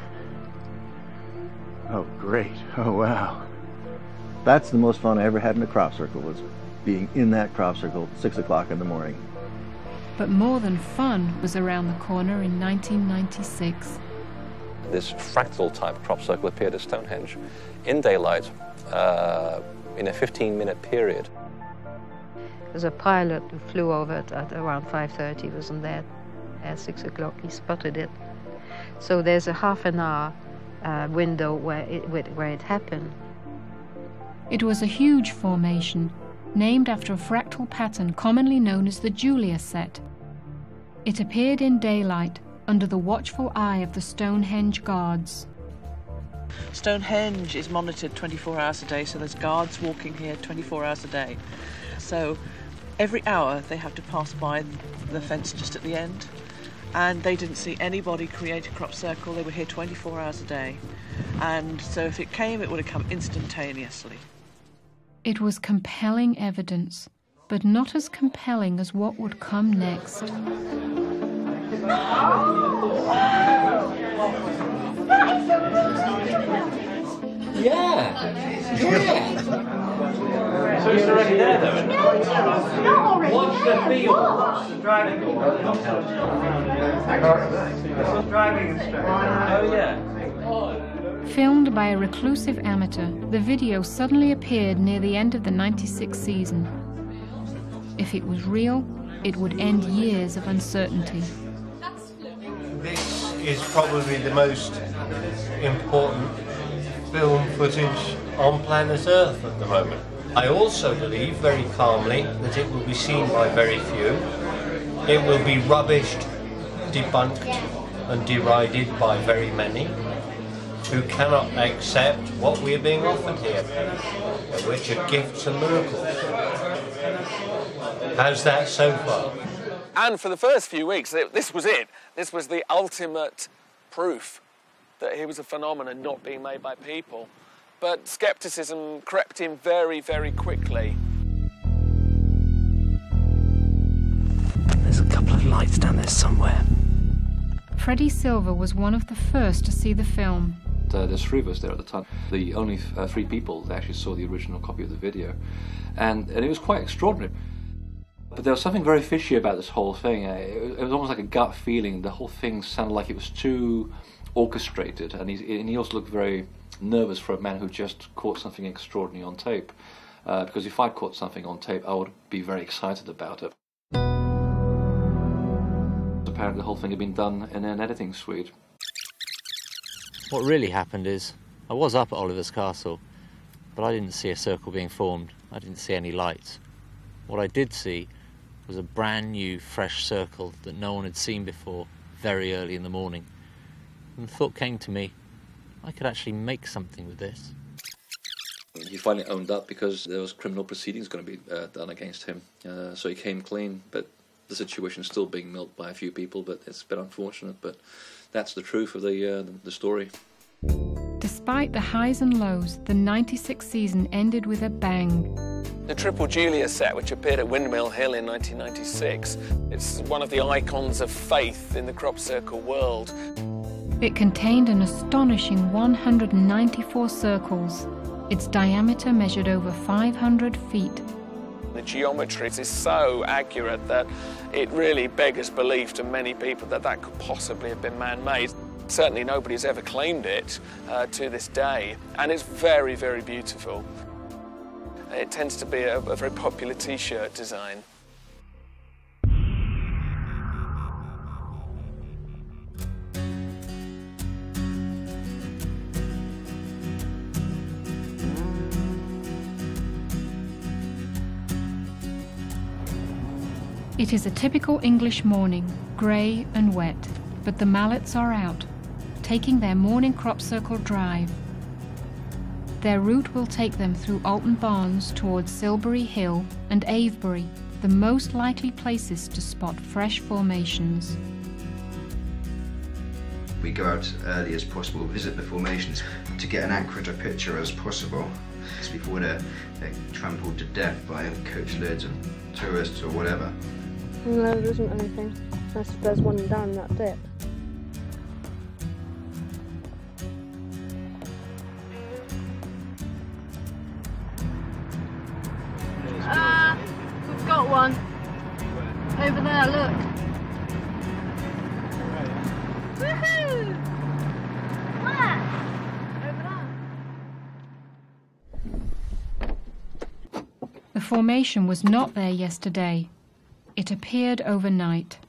Oh, great. Oh, wow. That's the most fun I ever had in a crop circle, was being in that crop circle at 6 o'clock in the morning. But more than fun was around the corner in 1996. This fractal type crop circle appeared at Stonehenge in daylight in a 15-minute period. There's a pilot who flew over it at around 5:30, he wasn't there at 6 o'clock, he spotted it. So there's a half an hour window where it happened. It was a huge formation, named after a fractal pattern commonly known as the Julia set. It appeared in daylight under the watchful eye of the Stonehenge guards. Stonehenge is monitored 24 hours a day, so there's guards walking here 24 hours a day. So every hour they have to pass by the fence just at the end, and they didn't see anybody create a crop circle. They were here 24 hours a day, and so if it came, it would have come instantaneously. It was compelling evidence, but not as compelling as what would come next. Yeah. So it's already there, though. No, not already. Watch the field. Watch the driving. Driving instructor. Oh yeah. Filmed by a reclusive amateur, the video suddenly appeared near the end of the 96 season. If it was real, it would end years of uncertainty. This is probably the most important film footage on planet Earth at the moment. I also believe very calmly that it will be seen by very few. It will be rubbished, debunked and derided by very many who cannot accept what we're being offered here, which are gifts and miracles. How's that so far? And for the first few weeks, this was it. This was the ultimate proof that he was a phenomenon not being made by people. But scepticism crept in very, very quickly. There's a couple of lights down there somewhere. Freddie Silver was one of the first to see the film. There's three of us there at the time. The only three people that actually saw the original copy of the video. And it was quite extraordinary. But there was something very fishy about this whole thing. It was almost like a gut feeling. The whole thing sounded like it was too orchestrated, and he also looked very nervous for a man who just caught something extraordinary on tape. because if I'd caught something on tape, I would be very excited about it. Apparently the whole thing had been done in an editing suite. What really happened is, I was up at Oliver's Castle, but I didn't see a circle being formed. I didn't see any lights. What I did see was a brand new, fresh circle that no one had seen before, very early in the morning. And the thought came to me, I could actually make something with this. He finally owned up because there was criminal proceedings going to be done against him. So he came clean, but the situation is still being milked by a few people, but it's a bit unfortunate. But that's the truth of the story. Despite the highs and lows, the 96 season ended with a bang. The Triple Julia set, which appeared at Windmill Hill in 1996, it's one of the icons of faith in the crop circle world. It contained an astonishing 194 circles. Its diameter measured over 500 feet. The geometry is so accurate that it really beggars belief to many people that that could possibly have been man-made. Certainly nobody's ever claimed it to this day, and it's very, very beautiful. It tends to be a very popular T-shirt design. It is a typical English morning, grey and wet, but the mallets are out, taking their morning crop circle drive. Their route will take them through Alton Barnes towards Silbury Hill and Avebury, the most likely places to spot fresh formations. We go out early as possible, visit the formations to get an accurate picture as possible, because before they're trampled to death by coachloads of tourists or whatever. No, there isn't anything. There's one down that dip. We've got one. Over there, look. Woohoo! Where? Over there. The formation was not there yesterday. It appeared overnight.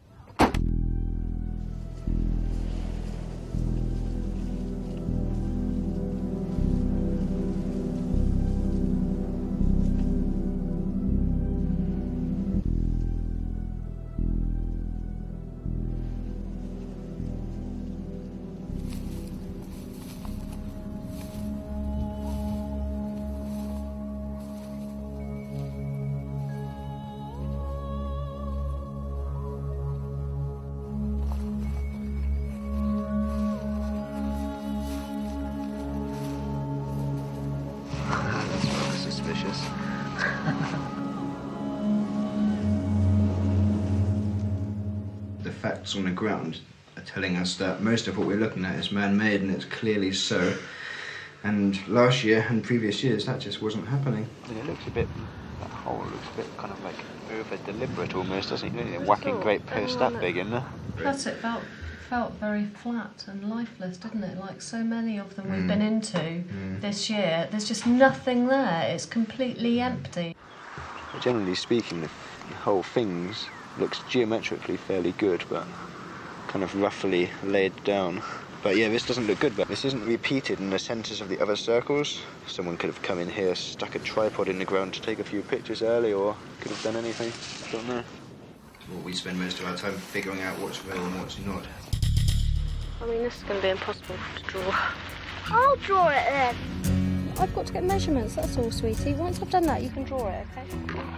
The facts on the ground are telling us that most of what we're looking at is man-made, and it's clearly so. And last year and previous years, that just wasn't happening. It looks a bit, that hole looks a bit kind of like over-deliberate almost, doesn't it? Whacking great posts that big in there. Plus it felt very flat and lifeless, didn't it? Like so many of them we've been into this year, there's just nothing there. It's completely empty. Generally speaking, the whole thing looks geometrically fairly good, but kind of roughly laid down. But yeah, this doesn't look good, but this isn't repeated in the centres of the other circles. Someone could have come in here, stuck a tripod in the ground to take a few pictures early, or could have done anything. I don't know. Well, we spend most of our time figuring out what's real and what's not. I mean, this is going to be impossible to draw. I'll draw it then. I've got to get measurements, that's all, sweetie. Once I've done that, you can draw it, okay?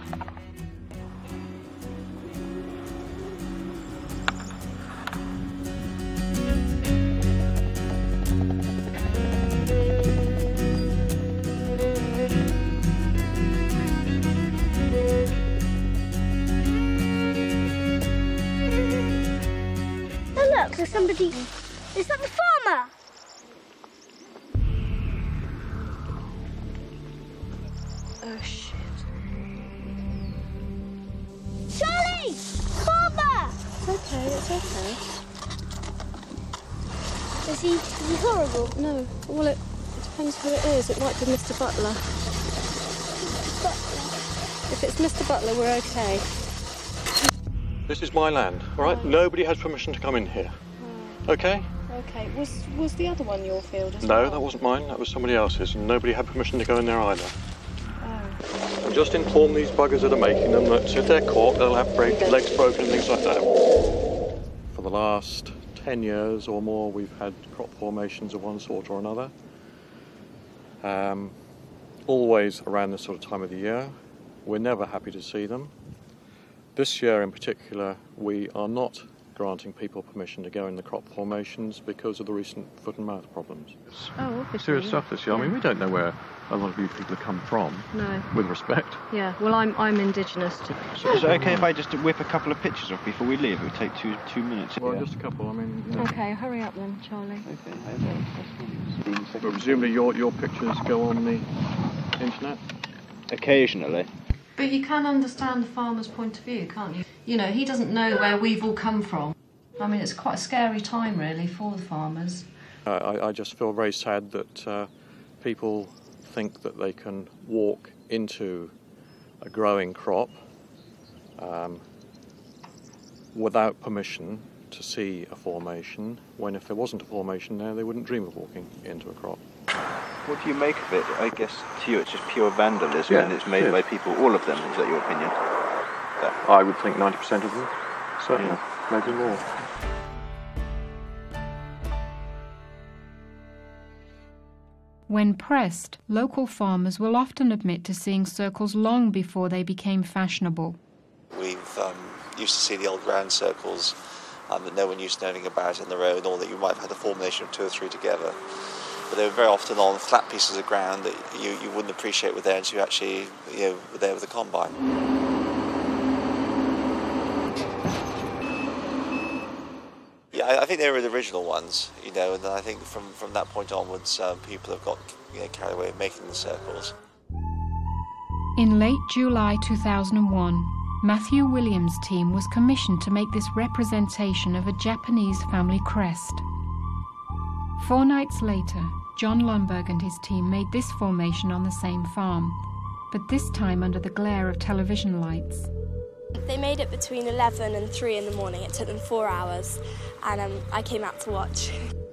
There's somebody. Is that the farmer? Oh shit. Charlie! Farmer! It's okay, it's okay. Is he horrible? No. Well, it depends who it is. It might be Mr. Butler. If it's Mr. Butler, we're okay. This is my land, all right? Nobody has permission to come in here. Okay? Okay. Was the other one your field as No, well? that wasn't mine. That was somebody else's, and nobody had permission to go in there either. And just inform these buggers that are making them that if they're caught, they'll have legs broken and things like that. For the last 10 years or more, we've had crop formations of one sort or another. Always around this sort of time of the year. We're never happy to see them. This year in particular, we are not granting people permission to go in the crop formations because of the recent foot and mouth problems. Oh, obviously. Serious stuff this year. I mean, we don't know where a lot of you people have come from. No. With respect. Yeah, well, I'm indigenous. So is it okay if I just whip a couple of pictures off before we leave? It would take two minutes. Well, just a couple, I mean... You know. Okay, hurry up then, Charlie. But presumably your pictures go on the internet? Occasionally. But you can understand the farmer's point of view, can't you? You know, he doesn't know where we've all come from. I mean, it's quite a scary time, really, for the farmers. I just feel very sad that people think that they can walk into a growing crop without permission to see a formation, when if there wasn't a formation there, they wouldn't dream of walking into a crop. What do you make of it? I guess to you it's just pure vandalism, and it's made by people, all of them. Is that your opinion? I would think 90% of them, certainly, maybe more. When pressed, local farmers will often admit to seeing circles long before they became fashionable. We've used to see the old round circles that no one used to know anything about on their own, or that you might have had a formation of 2 or 3 together. But they were very often on flat pieces of ground that you wouldn't appreciate were there until you actually were there with the combine. Yeah, I think they were the original ones, and then I think from that point onwards, people have got carried away with making the circles. In late July 2001, Matthew Williams' team was commissioned to make this representation of a Japanese family crest. 4 nights later, John Lundberg and his team made this formation on the same farm, but this time under the glare of television lights. They made it between 11 and 3 in the morning. It took them 4 hours, and I came out to watch.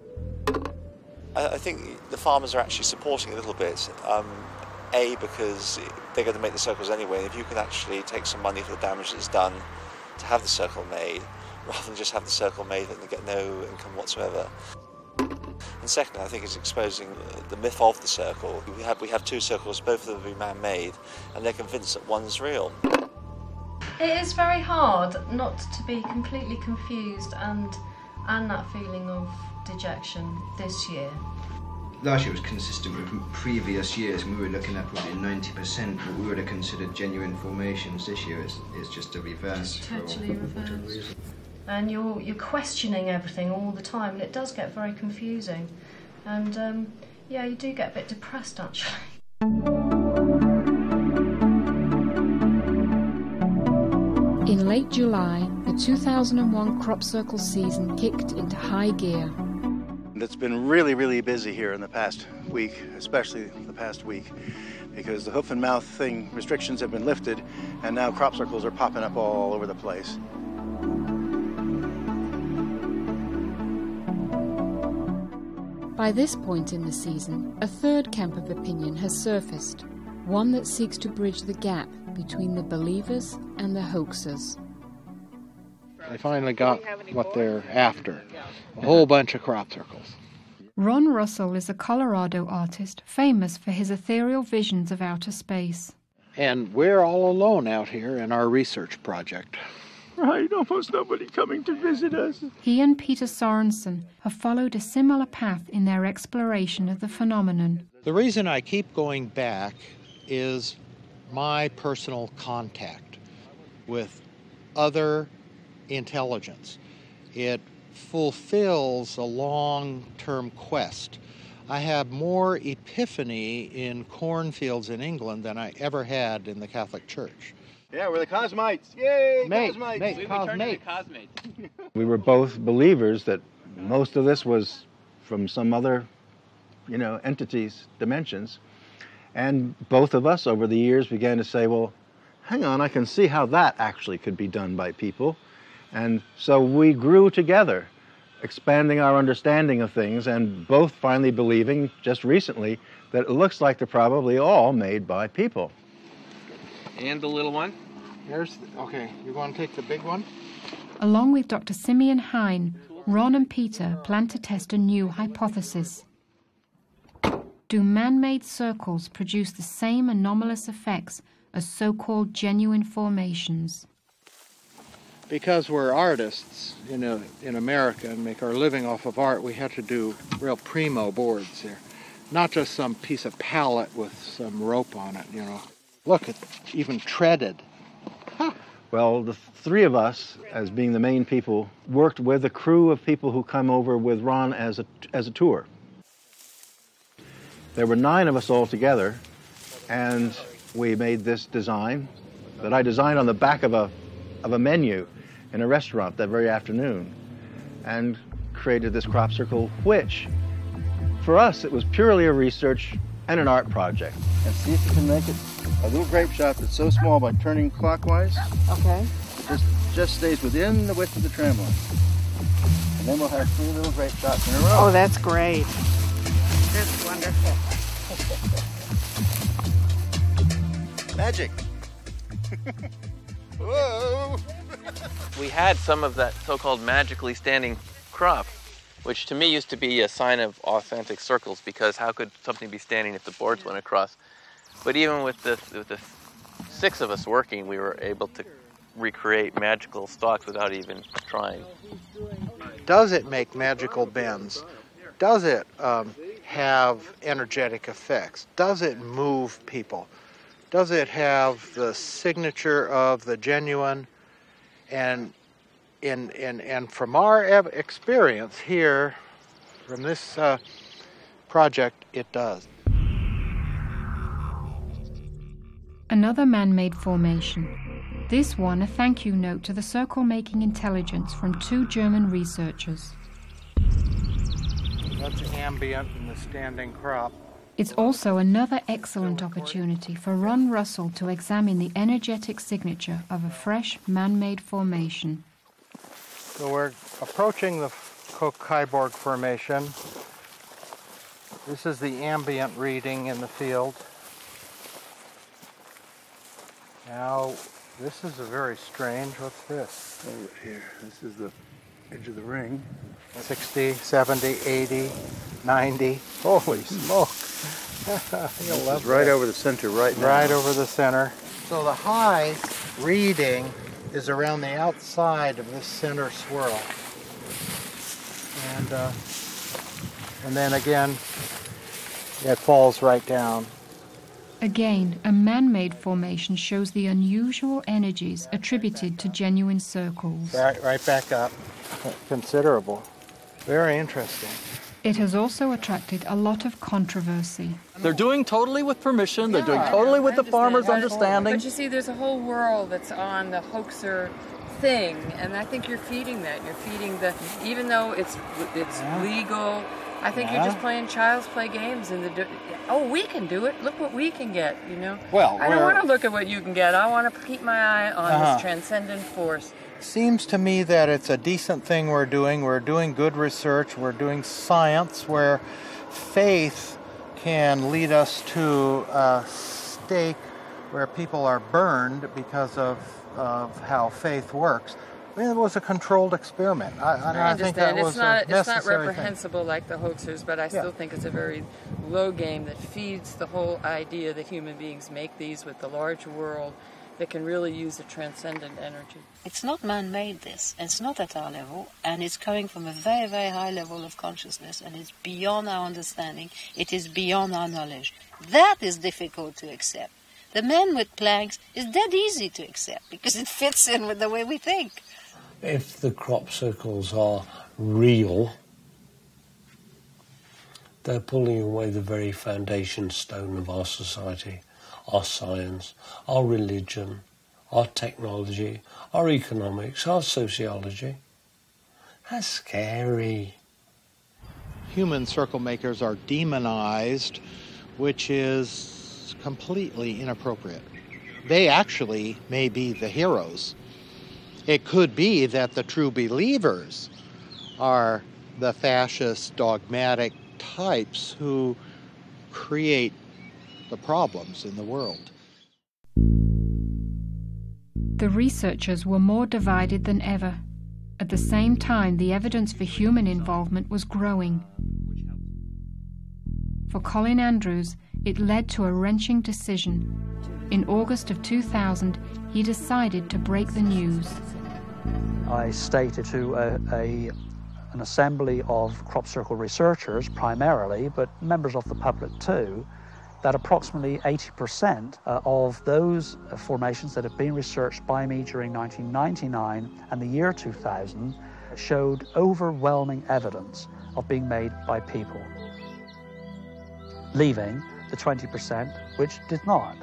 I think the farmers are actually supporting a little bit. A, because they're going to make the circles anyway, and if you can actually take some money for the damage that's done to have the circle made, rather than just have the circle made and get no income whatsoever. And secondly, I think it's exposing the myth of the circle. We have 2 circles, both of them be man-made, and they're convinced that one's real. It is very hard not to be completely confused and that feeling of dejection this year. Last year was consistent with previous years, and we were looking at probably 90% what we would have considered genuine formations. This year it's just a reverse. Totally reversed. And you're questioning everything all the time, and it does get very confusing. And yeah, you do get a bit depressed actually. In late July, the 2001 crop circle season kicked into high gear. It's been really, really busy here in the past week, especially the past week, because the hoof and mouth thing restrictions have been lifted, and now crop circles are popping up all over the place. By this point in the season, a third camp of opinion has surfaced, one that seeks to bridge the gap between the believers and the hoaxers. They finally got what they're after, a whole bunch of crop circles. Ron Russell is a Colorado artist famous for his ethereal visions of outer space. And we're all alone out here in our research project. Right, almost nobody coming to visit us. He and Peter Sorensen have followed a similar path in their exploration of the phenomenon. The reason I keep going back is my personal contact with other intelligence. It fulfills a long-term quest. I have more epiphany in cornfields in England than I ever had in the Catholic Church. Yeah, we're the Cosmites. Yay, Mate, Cosmites. mate, Cosmate. We were both believers that most of this was from some other, entities, dimensions. And both of us over the years began to say, well, hang on, I can see how that actually could be done by people. And so we grew together, expanding our understanding of things, and both finally believing, just recently, that it looks like they're probably all made by people. And the little one? Okay, you want to take the big one? Along with Dr. Simeon Hine, Ron and Peter plan to test a new hypothesis. Do man-made circles produce the same anomalous effects as so-called genuine formations? Because we're artists in America and make our living off of art, we have to do real primo boards here. Not just some piece of pallet with some rope on it, Look, it's even treaded. Well, the three of us, as being the main people, worked with a crew of people who come over with Ron as a tour. There were 9 of us all together, and we made this design that I designed on the back of a menu in a restaurant that very afternoon, and created this crop circle, which, for us, it was purely a research and an art project. And see if you can make it a little grape shot that's so small by turning clockwise. Okay. It just stays within the width of the tram line. And then we'll have 3 little grape shots in a row. Oh, that's great. That's wonderful. Magic. Whoa! We had some of that so-called magically standing crop, which to me used to be a sign of authentic circles, because how could something be standing if the boards went across? But even with the 6 of us working, we were able to recreate magical stalks without even trying. Does it make magical bends? Does it have energetic effects? Does it move people? Does it have the signature of the genuine? And from our experience here, from this project, it does. Another man-made formation. This one a thank you note to the circle-making intelligence from 2 German researchers. That's ambient in the standing crop. It's also another excellent opportunity for Ron Russell to examine the energetic signature of a fresh man-made formation. So we're approaching the Koch-Heiborg Formation. This is the ambient reading in the field. Now, this is a very strange, what's this? Oh, here, this is the edge of the ring. 60, 70, 80, 90. Holy smoke. You'll love right that. over the center right now. Right over the center. So the high reading is around the outside of this center swirl. And then again, it falls right down. Again, a man-made formation shows the unusual energies attributed to genuine circles. Right back up. Considerable. Very interesting. It has also attracted a lot of controversy. They're doing totally with permission. They're doing totally with the farmer's understanding. But you see, there's a whole world that's on the hoaxer thing, and I think you're feeding that. You're feeding the, even though it's legal, I think you're just playing child's play games. Oh, we can do it. Look what we can get, Well, I don't want to look at what you can get. I want to keep my eye on this transcendent force. Seems to me that it's a decent thing we're doing. We're doing good research. We're doing science where faith can lead us to a stake where people are burned because of how faith works. I mean, it was a controlled experiment. I think that was a necessary It's not thing. reprehensible like the hoaxers, but I still think it's a very low game that feeds the whole idea that human beings make these with the large world that can really use a transcendent energy. It's not man-made, this. It's not at our level, and it's coming from a very, very high level of consciousness, and it's beyond our understanding. It is beyond our knowledge. That is difficult to accept. The man with planks is dead easy to accept because it fits in with the way we think. If the crop circles are real, they're pulling away the very foundation stone of our society, our science, our religion, our technology, our economics, our sociology. That's scary. Human circle makers are demonized, which is completely inappropriate. they actually may be the heroes. It could be that the true believers are the fascist, dogmatic types who create the problems in the world. The researchers were more divided than ever. At the same time, the evidence for human involvement was growing. For Colin Andrews, it led to a wrenching decision. In August of 2000, he decided to break the news. I stated to an assembly of crop circle researchers primarily, but members of the public too, that approximately 80% of those formations that have been researched by me during 1999 and the year 2000 showed overwhelming evidence of being made by people, leaving the 20% which did not.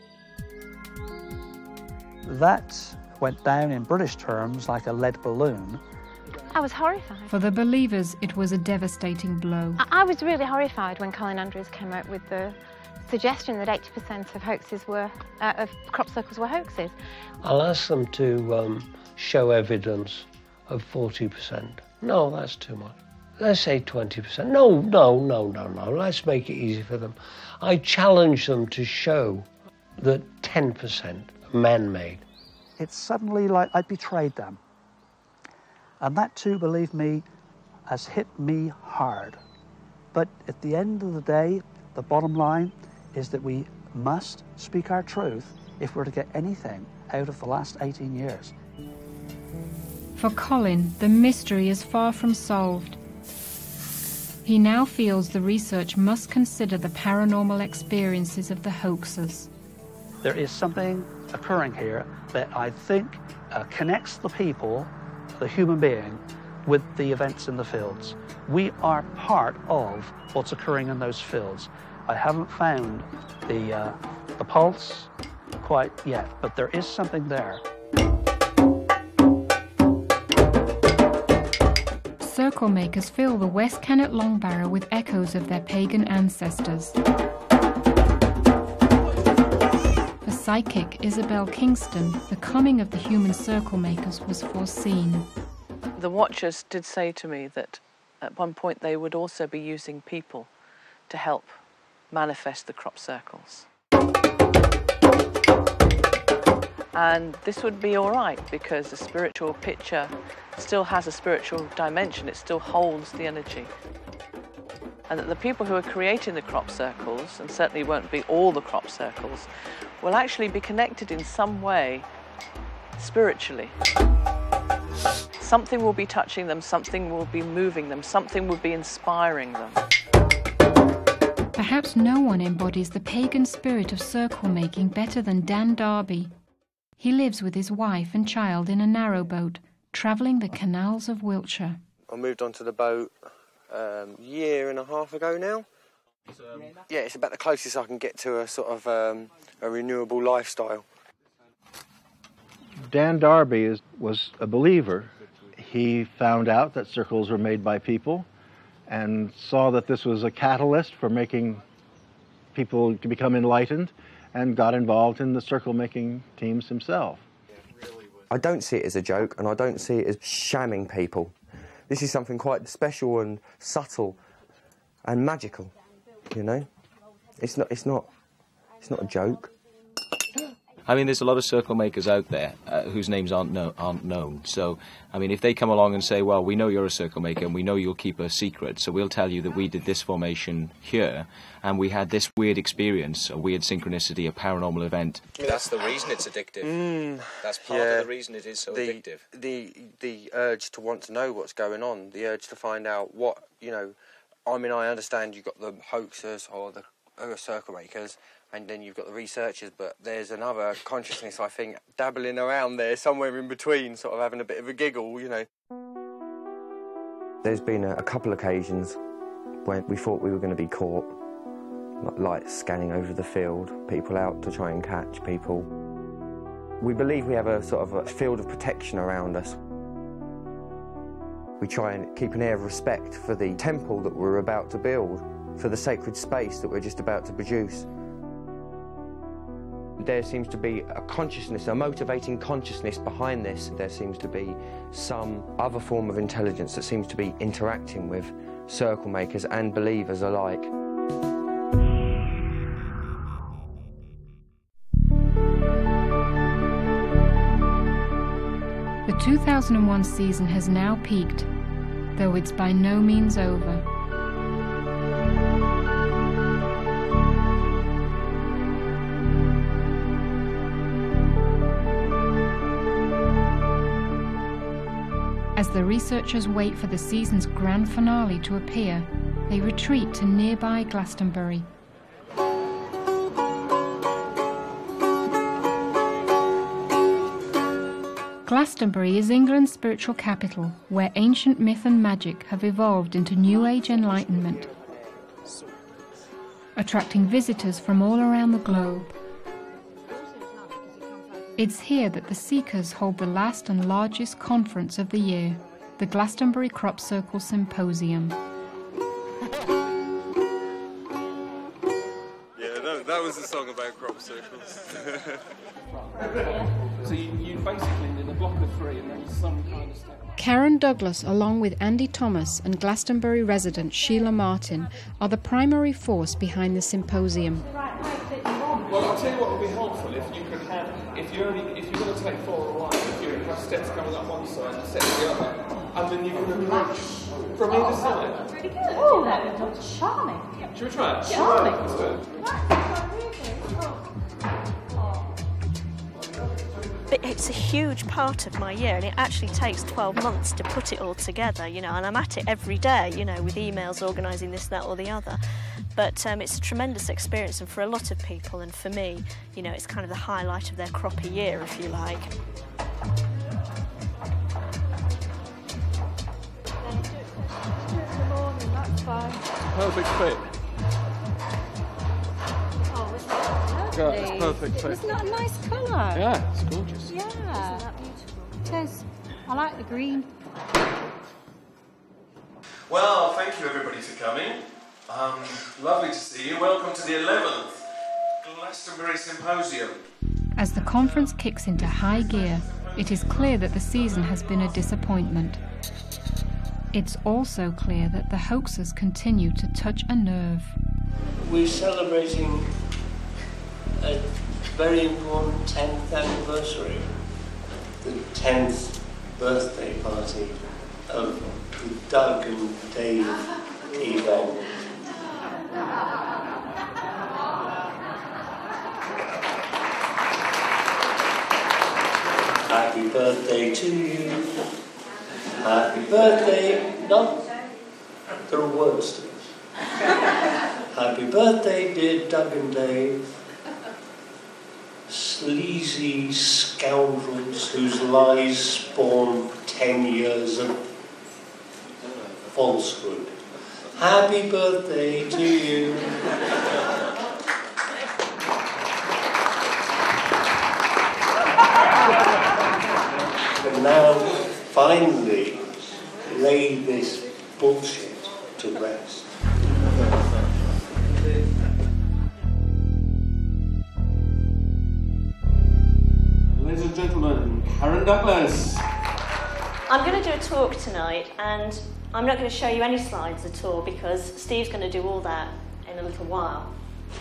That went down in British terms like a lead balloon. I was horrified. For the believers, it was a devastating blow. I was really horrified when Colin Andrews came out with the suggestion that 80% of hoaxes were, of crop circles were hoaxes. I'll ask them to show evidence of 40%. No, that's too much. Let's say 20%. No. Let's make it easy for them. I challenge them to show that 10% man-made. It's suddenly like I betrayed them. And that too, believe me, has hit me hard. But at the end of the day, the bottom line is that we must speak our truth if we're to get anything out of the last 18 years. For Colin, the mystery is far from solved. He now feels the research must consider the paranormal experiences of the hoaxers. There is something occurring here that I think connects the people, the human being, with the events in the fields. We are part of what's occurring in those fields. I haven't found the pulse quite yet, but there is something there. Circle makers fill the West Kennet Long Barrow with echoes of their pagan ancestors. For psychic Isabel Kingston, the coming of the human circle makers was foreseen. The watchers did say to me that at one point they would also be using people to help manifest the crop circles. And this would be all right because the spiritual picture still has a spiritual dimension, it still holds the energy. And that the people who are creating the crop circles, and certainly won't be all the crop circles, will actually be connected in some way spiritually. Something will be touching them, something will be moving them, something will be inspiring them. Perhaps no one embodies the pagan spirit of circle making better than Dan Darby. He lives with his wife and child in a narrowboat, travelling the canals of Wiltshire. I moved onto the boat a year and a half ago now. Yeah, it's about the closest I can get to a sort of a renewable lifestyle. Dan Darby was a believer. He found out that circles were made by people and saw that this was a catalyst for making people to become enlightened and got involved in the circle making teams himself. I don't see it as a joke and I don't see it as shamming people. This is something quite special and subtle and magical, you know? It's not a joke. I mean, there's a lot of circle makers out there whose names aren't known. So, I mean, if they come along and say, well, we know you're a circle maker and we know you'll keep a secret, so we'll tell you that we did this formation here and we had this weird experience, a weird synchronicity, a paranormal event. That's the reason it's addictive. That's part of the reason it is so addictive. The urge to want to know what's going on, the urge to find out what, you know, I mean, I understand you've got the hoaxers or the circle makers, and then you've got the researchers, but there's another consciousness, I think, dabbling around there, somewhere in between, sort of having a bit of a giggle, you know. There's been a couple occasions when we thought we were going to be caught, like scanning over the field, people out to try and catch people. We believe we have a sort of a field of protection around us. We try and keep an air of respect for the temple that we're about to build, for the sacred space that we're just about to produce. There seems to be a consciousness, a motivating consciousness behind this. There seems to be some other form of intelligence that seems to be interacting with circle makers and believers alike. The 2001 season has now peaked, though it's by no means over. As the researchers wait for the season's grand finale to appear, they retreat to nearby Glastonbury. Glastonbury is England's spiritual capital, where ancient myth and magic have evolved into New Age enlightenment, attracting visitors from all around the globe. It's here that the Seekers hold the last and largest conference of the year, the Glastonbury Crop Circle Symposium. Yeah, that was a song about crop circles. So you basically did a block of 3 and then some kind of step. Karen Douglas, along with Andy Thomas and Glastonbury resident Sheila Martin, are the primary force behind the symposium. Well, I'll tell you what would be helpful if you could have, if you're going to take 4 or 1, if you have steps coming up one side and steps the other, and then you can approach from either side. That's really good. Oh, that would look charming. Should we try it? Charming. Let's do it. But it's a huge part of my year, and it actually takes 12 months to put it all together, you know, and I'm at it every day, you know, with emails organising this, that or the other. But it's a tremendous experience, and for a lot of people, and for me, you know, it's kind of the highlight of their croppy year, if you like. Perfect fit. Oh, isn't that Yeah, lovely? it's perfect fit. Isn't that a nice colour? Yeah, it's gorgeous. Yeah. Isn't that beautiful? It is. I like the green. Well, thank you everybody for coming. Lovely to see you. Welcome to the 11th Glastonbury Symposium. As the conference kicks into high gear, it is clear that the season has been a disappointment. It's also clear that the hoaxers continue to touch a nerve. We're celebrating a very important 10th anniversary, the 10th birthday party of the Doug and Dave event. Happy birthday to you. Happy birthday. No, there are words to this. Happy birthday, dear Doug and Dave. Sleazy scoundrels whose lies spawn 10 years of falsehood. Happy birthday to you. And now, finally, lay this bullshit to rest. Ladies and gentlemen, Karen Douglas. I'm going to do a talk tonight, and I'm not going to show you any slides at all because Steve's going to do all that in a little while.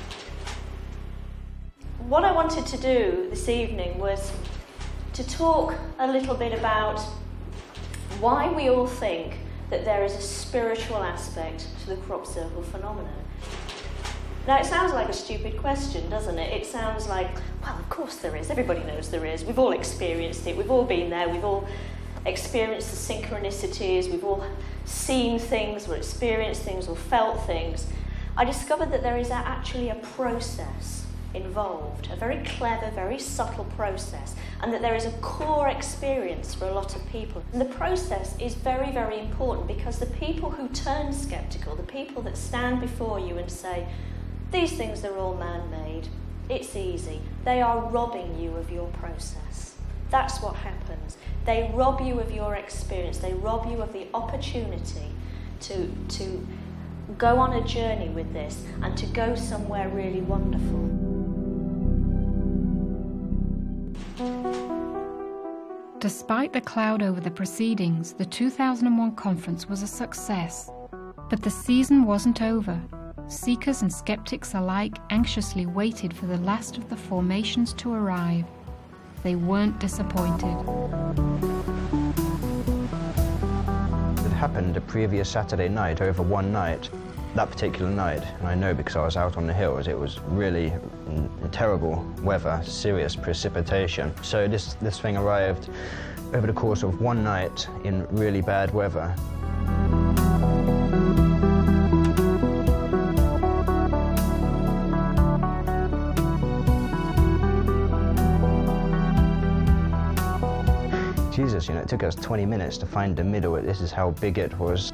What I wanted to do this evening was to talk a little bit about why we all think that there is a spiritual aspect to the crop circle phenomenon. Now, it sounds like a stupid question, doesn't it? It sounds like, well, of course there is. Everybody knows there is. We've all experienced it. We've all been there. We've all experienced the synchronicities. We've all seen things or experienced things or felt things. I discovered that there is actually a process involved, a very clever, very subtle process, and that there is a core experience for a lot of people. And the process is very, very important because the people who turn skeptical, the people that stand before you and say, these things are all man-made, it's easy, they are robbing you of your process. That's what happens. They rob you of your experience, they rob you of the opportunity to go on a journey with this and to go somewhere really wonderful. Despite the cloud over the proceedings, the 2001 conference was a success. But the season wasn't over. Seekers and skeptics alike anxiously waited for the last of the formations to arrive. They weren't disappointed. It happened the previous Saturday night, over one night, that particular night, and I know because I was out on the hills. It was really terrible weather, serious precipitation. So this thing arrived over the course of one night in really bad weather. Jesus, you know, it took us 20 minutes to find the middle. This is how big it was.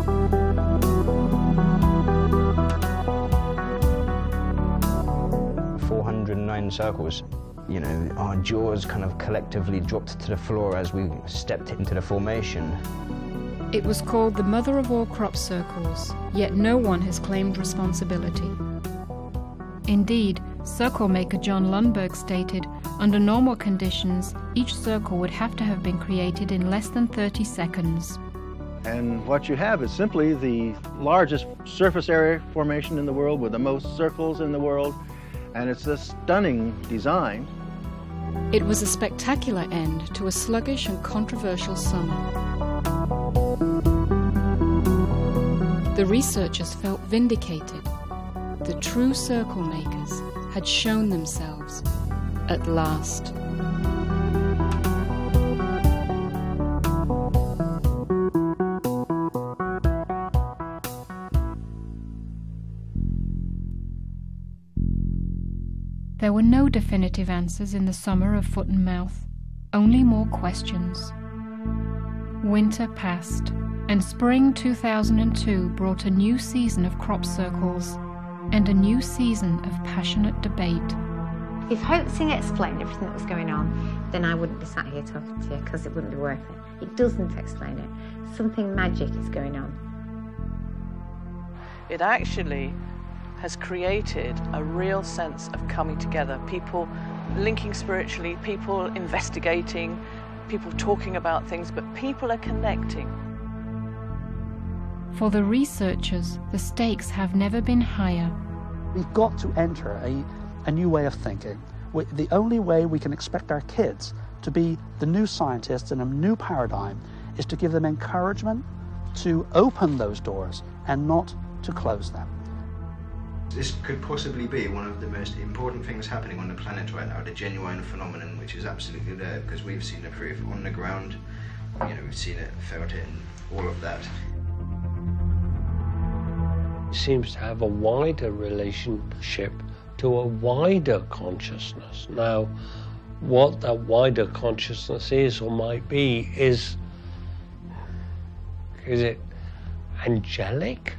"409 circles. You know, our jaws kind of collectively dropped to the floor as we stepped into the formation. It was called the mother of all crop circles, yet no one has claimed responsibility. Indeed, circle maker John Lundberg stated, under normal conditions, each circle would have to have been created in less than 30 seconds. And what you have is simply the largest surface area formation in the world with the most circles in the world, and it's a stunning design. It was a spectacular end to a sluggish and controversial summer. The researchers felt vindicated. The true circle makers had shown themselves at last. There were no definitive answers in the summer of Foot and Mouth, only more questions. Winter passed, and spring 2002 brought a new season of crop circles and a new season of passionate debate. If hoaxing explained everything that was going on, then I wouldn't be sat here talking to you because it wouldn't be worth it. It doesn't explain it. Something magic is going on. It actually has created a real sense of coming together, people linking spiritually, people investigating, people talking about things, but people are connecting. For the researchers, the stakes have never been higher. We've got to enter a new way of thinking. The only way we can expect our kids to be the new scientists in a new paradigm is to give them encouragement to open those doors and not to close them. This could possibly be one of the most important things happening on the planet right now, the genuine phenomenon, which is absolutely there, because we've seen the proof on the ground, you know, we've seen it, felt it, and all of that. It seems to have a wider relationship to a wider consciousness. Now, what that wider consciousness is or might be is it angelic?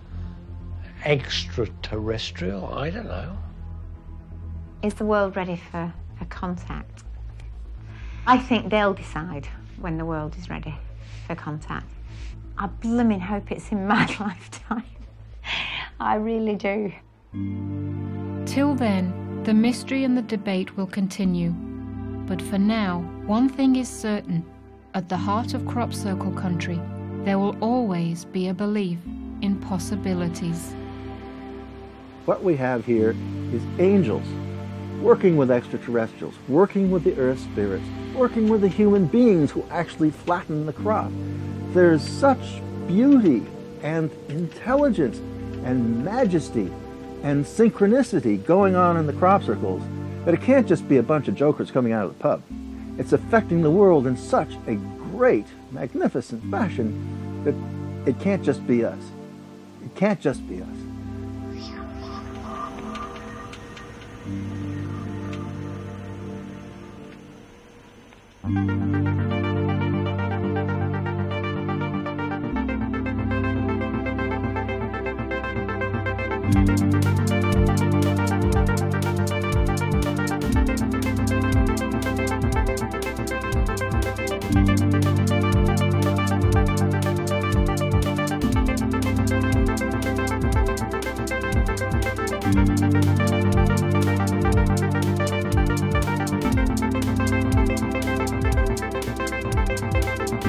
Extraterrestrial? I don't know. Is the world ready for contact? I think they'll decide when the world is ready for contact. I blooming hope it's in my lifetime. I really do. Till then, the mystery and the debate will continue. But for now, one thing is certain. At the heart of crop circle country, there will always be a belief in possibilities. What we have here is angels working with extraterrestrials, working with the earth spirits, working with the human beings who actually flatten the crop. There's such beauty and intelligence and majesty and synchronicity going on in the crop circles that it can't just be a bunch of jokers coming out of the pub. It's affecting the world in such a great, magnificent fashion that it can't just be us. It can't just be us.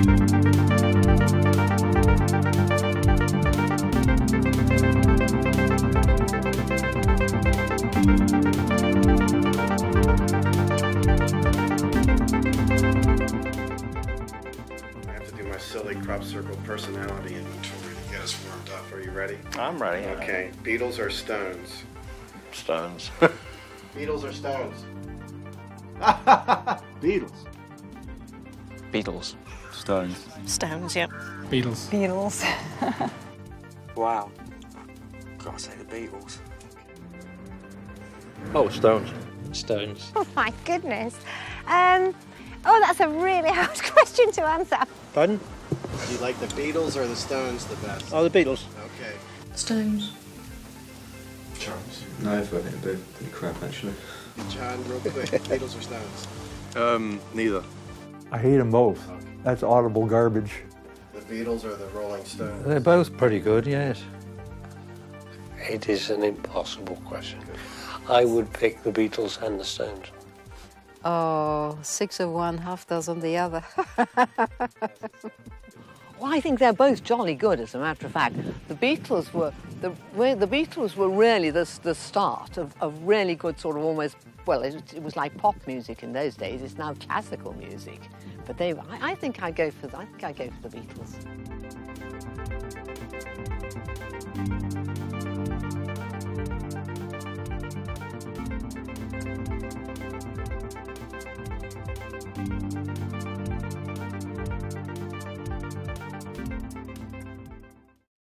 Silly crop circle personality inventory to get us warmed up. Are you ready? I'm ready. Okay. Beetles or stones? Stones. Beetles or stones? Beetles. Beetles. Stones. Stones, yep. Beetles. Beetles. Wow. Gotta say the Beatles. Oh, stones. Stones. Oh my goodness. Oh, that's a really hard question to answer. Pardon? Do you like the Beatles or the Stones the best? Oh, the Beatles. Okay. Stones. Charles. No, I've got it a bit pretty crap actually. John, real quick. Beatles or Stones? Neither. I hate them both. That's audible garbage. The Beatles or the Rolling Stones? They're both pretty good, yes. It is an impossible question. I would pick the Beatles and the Stones. Oh, 6 of one, half dozen the other. Well, I think they're both jolly good, as a matter of fact. The Beatles were really the start of really good sort of almost, well, it was like pop music in those days. It's now classical music, but I think I go for the Beatles.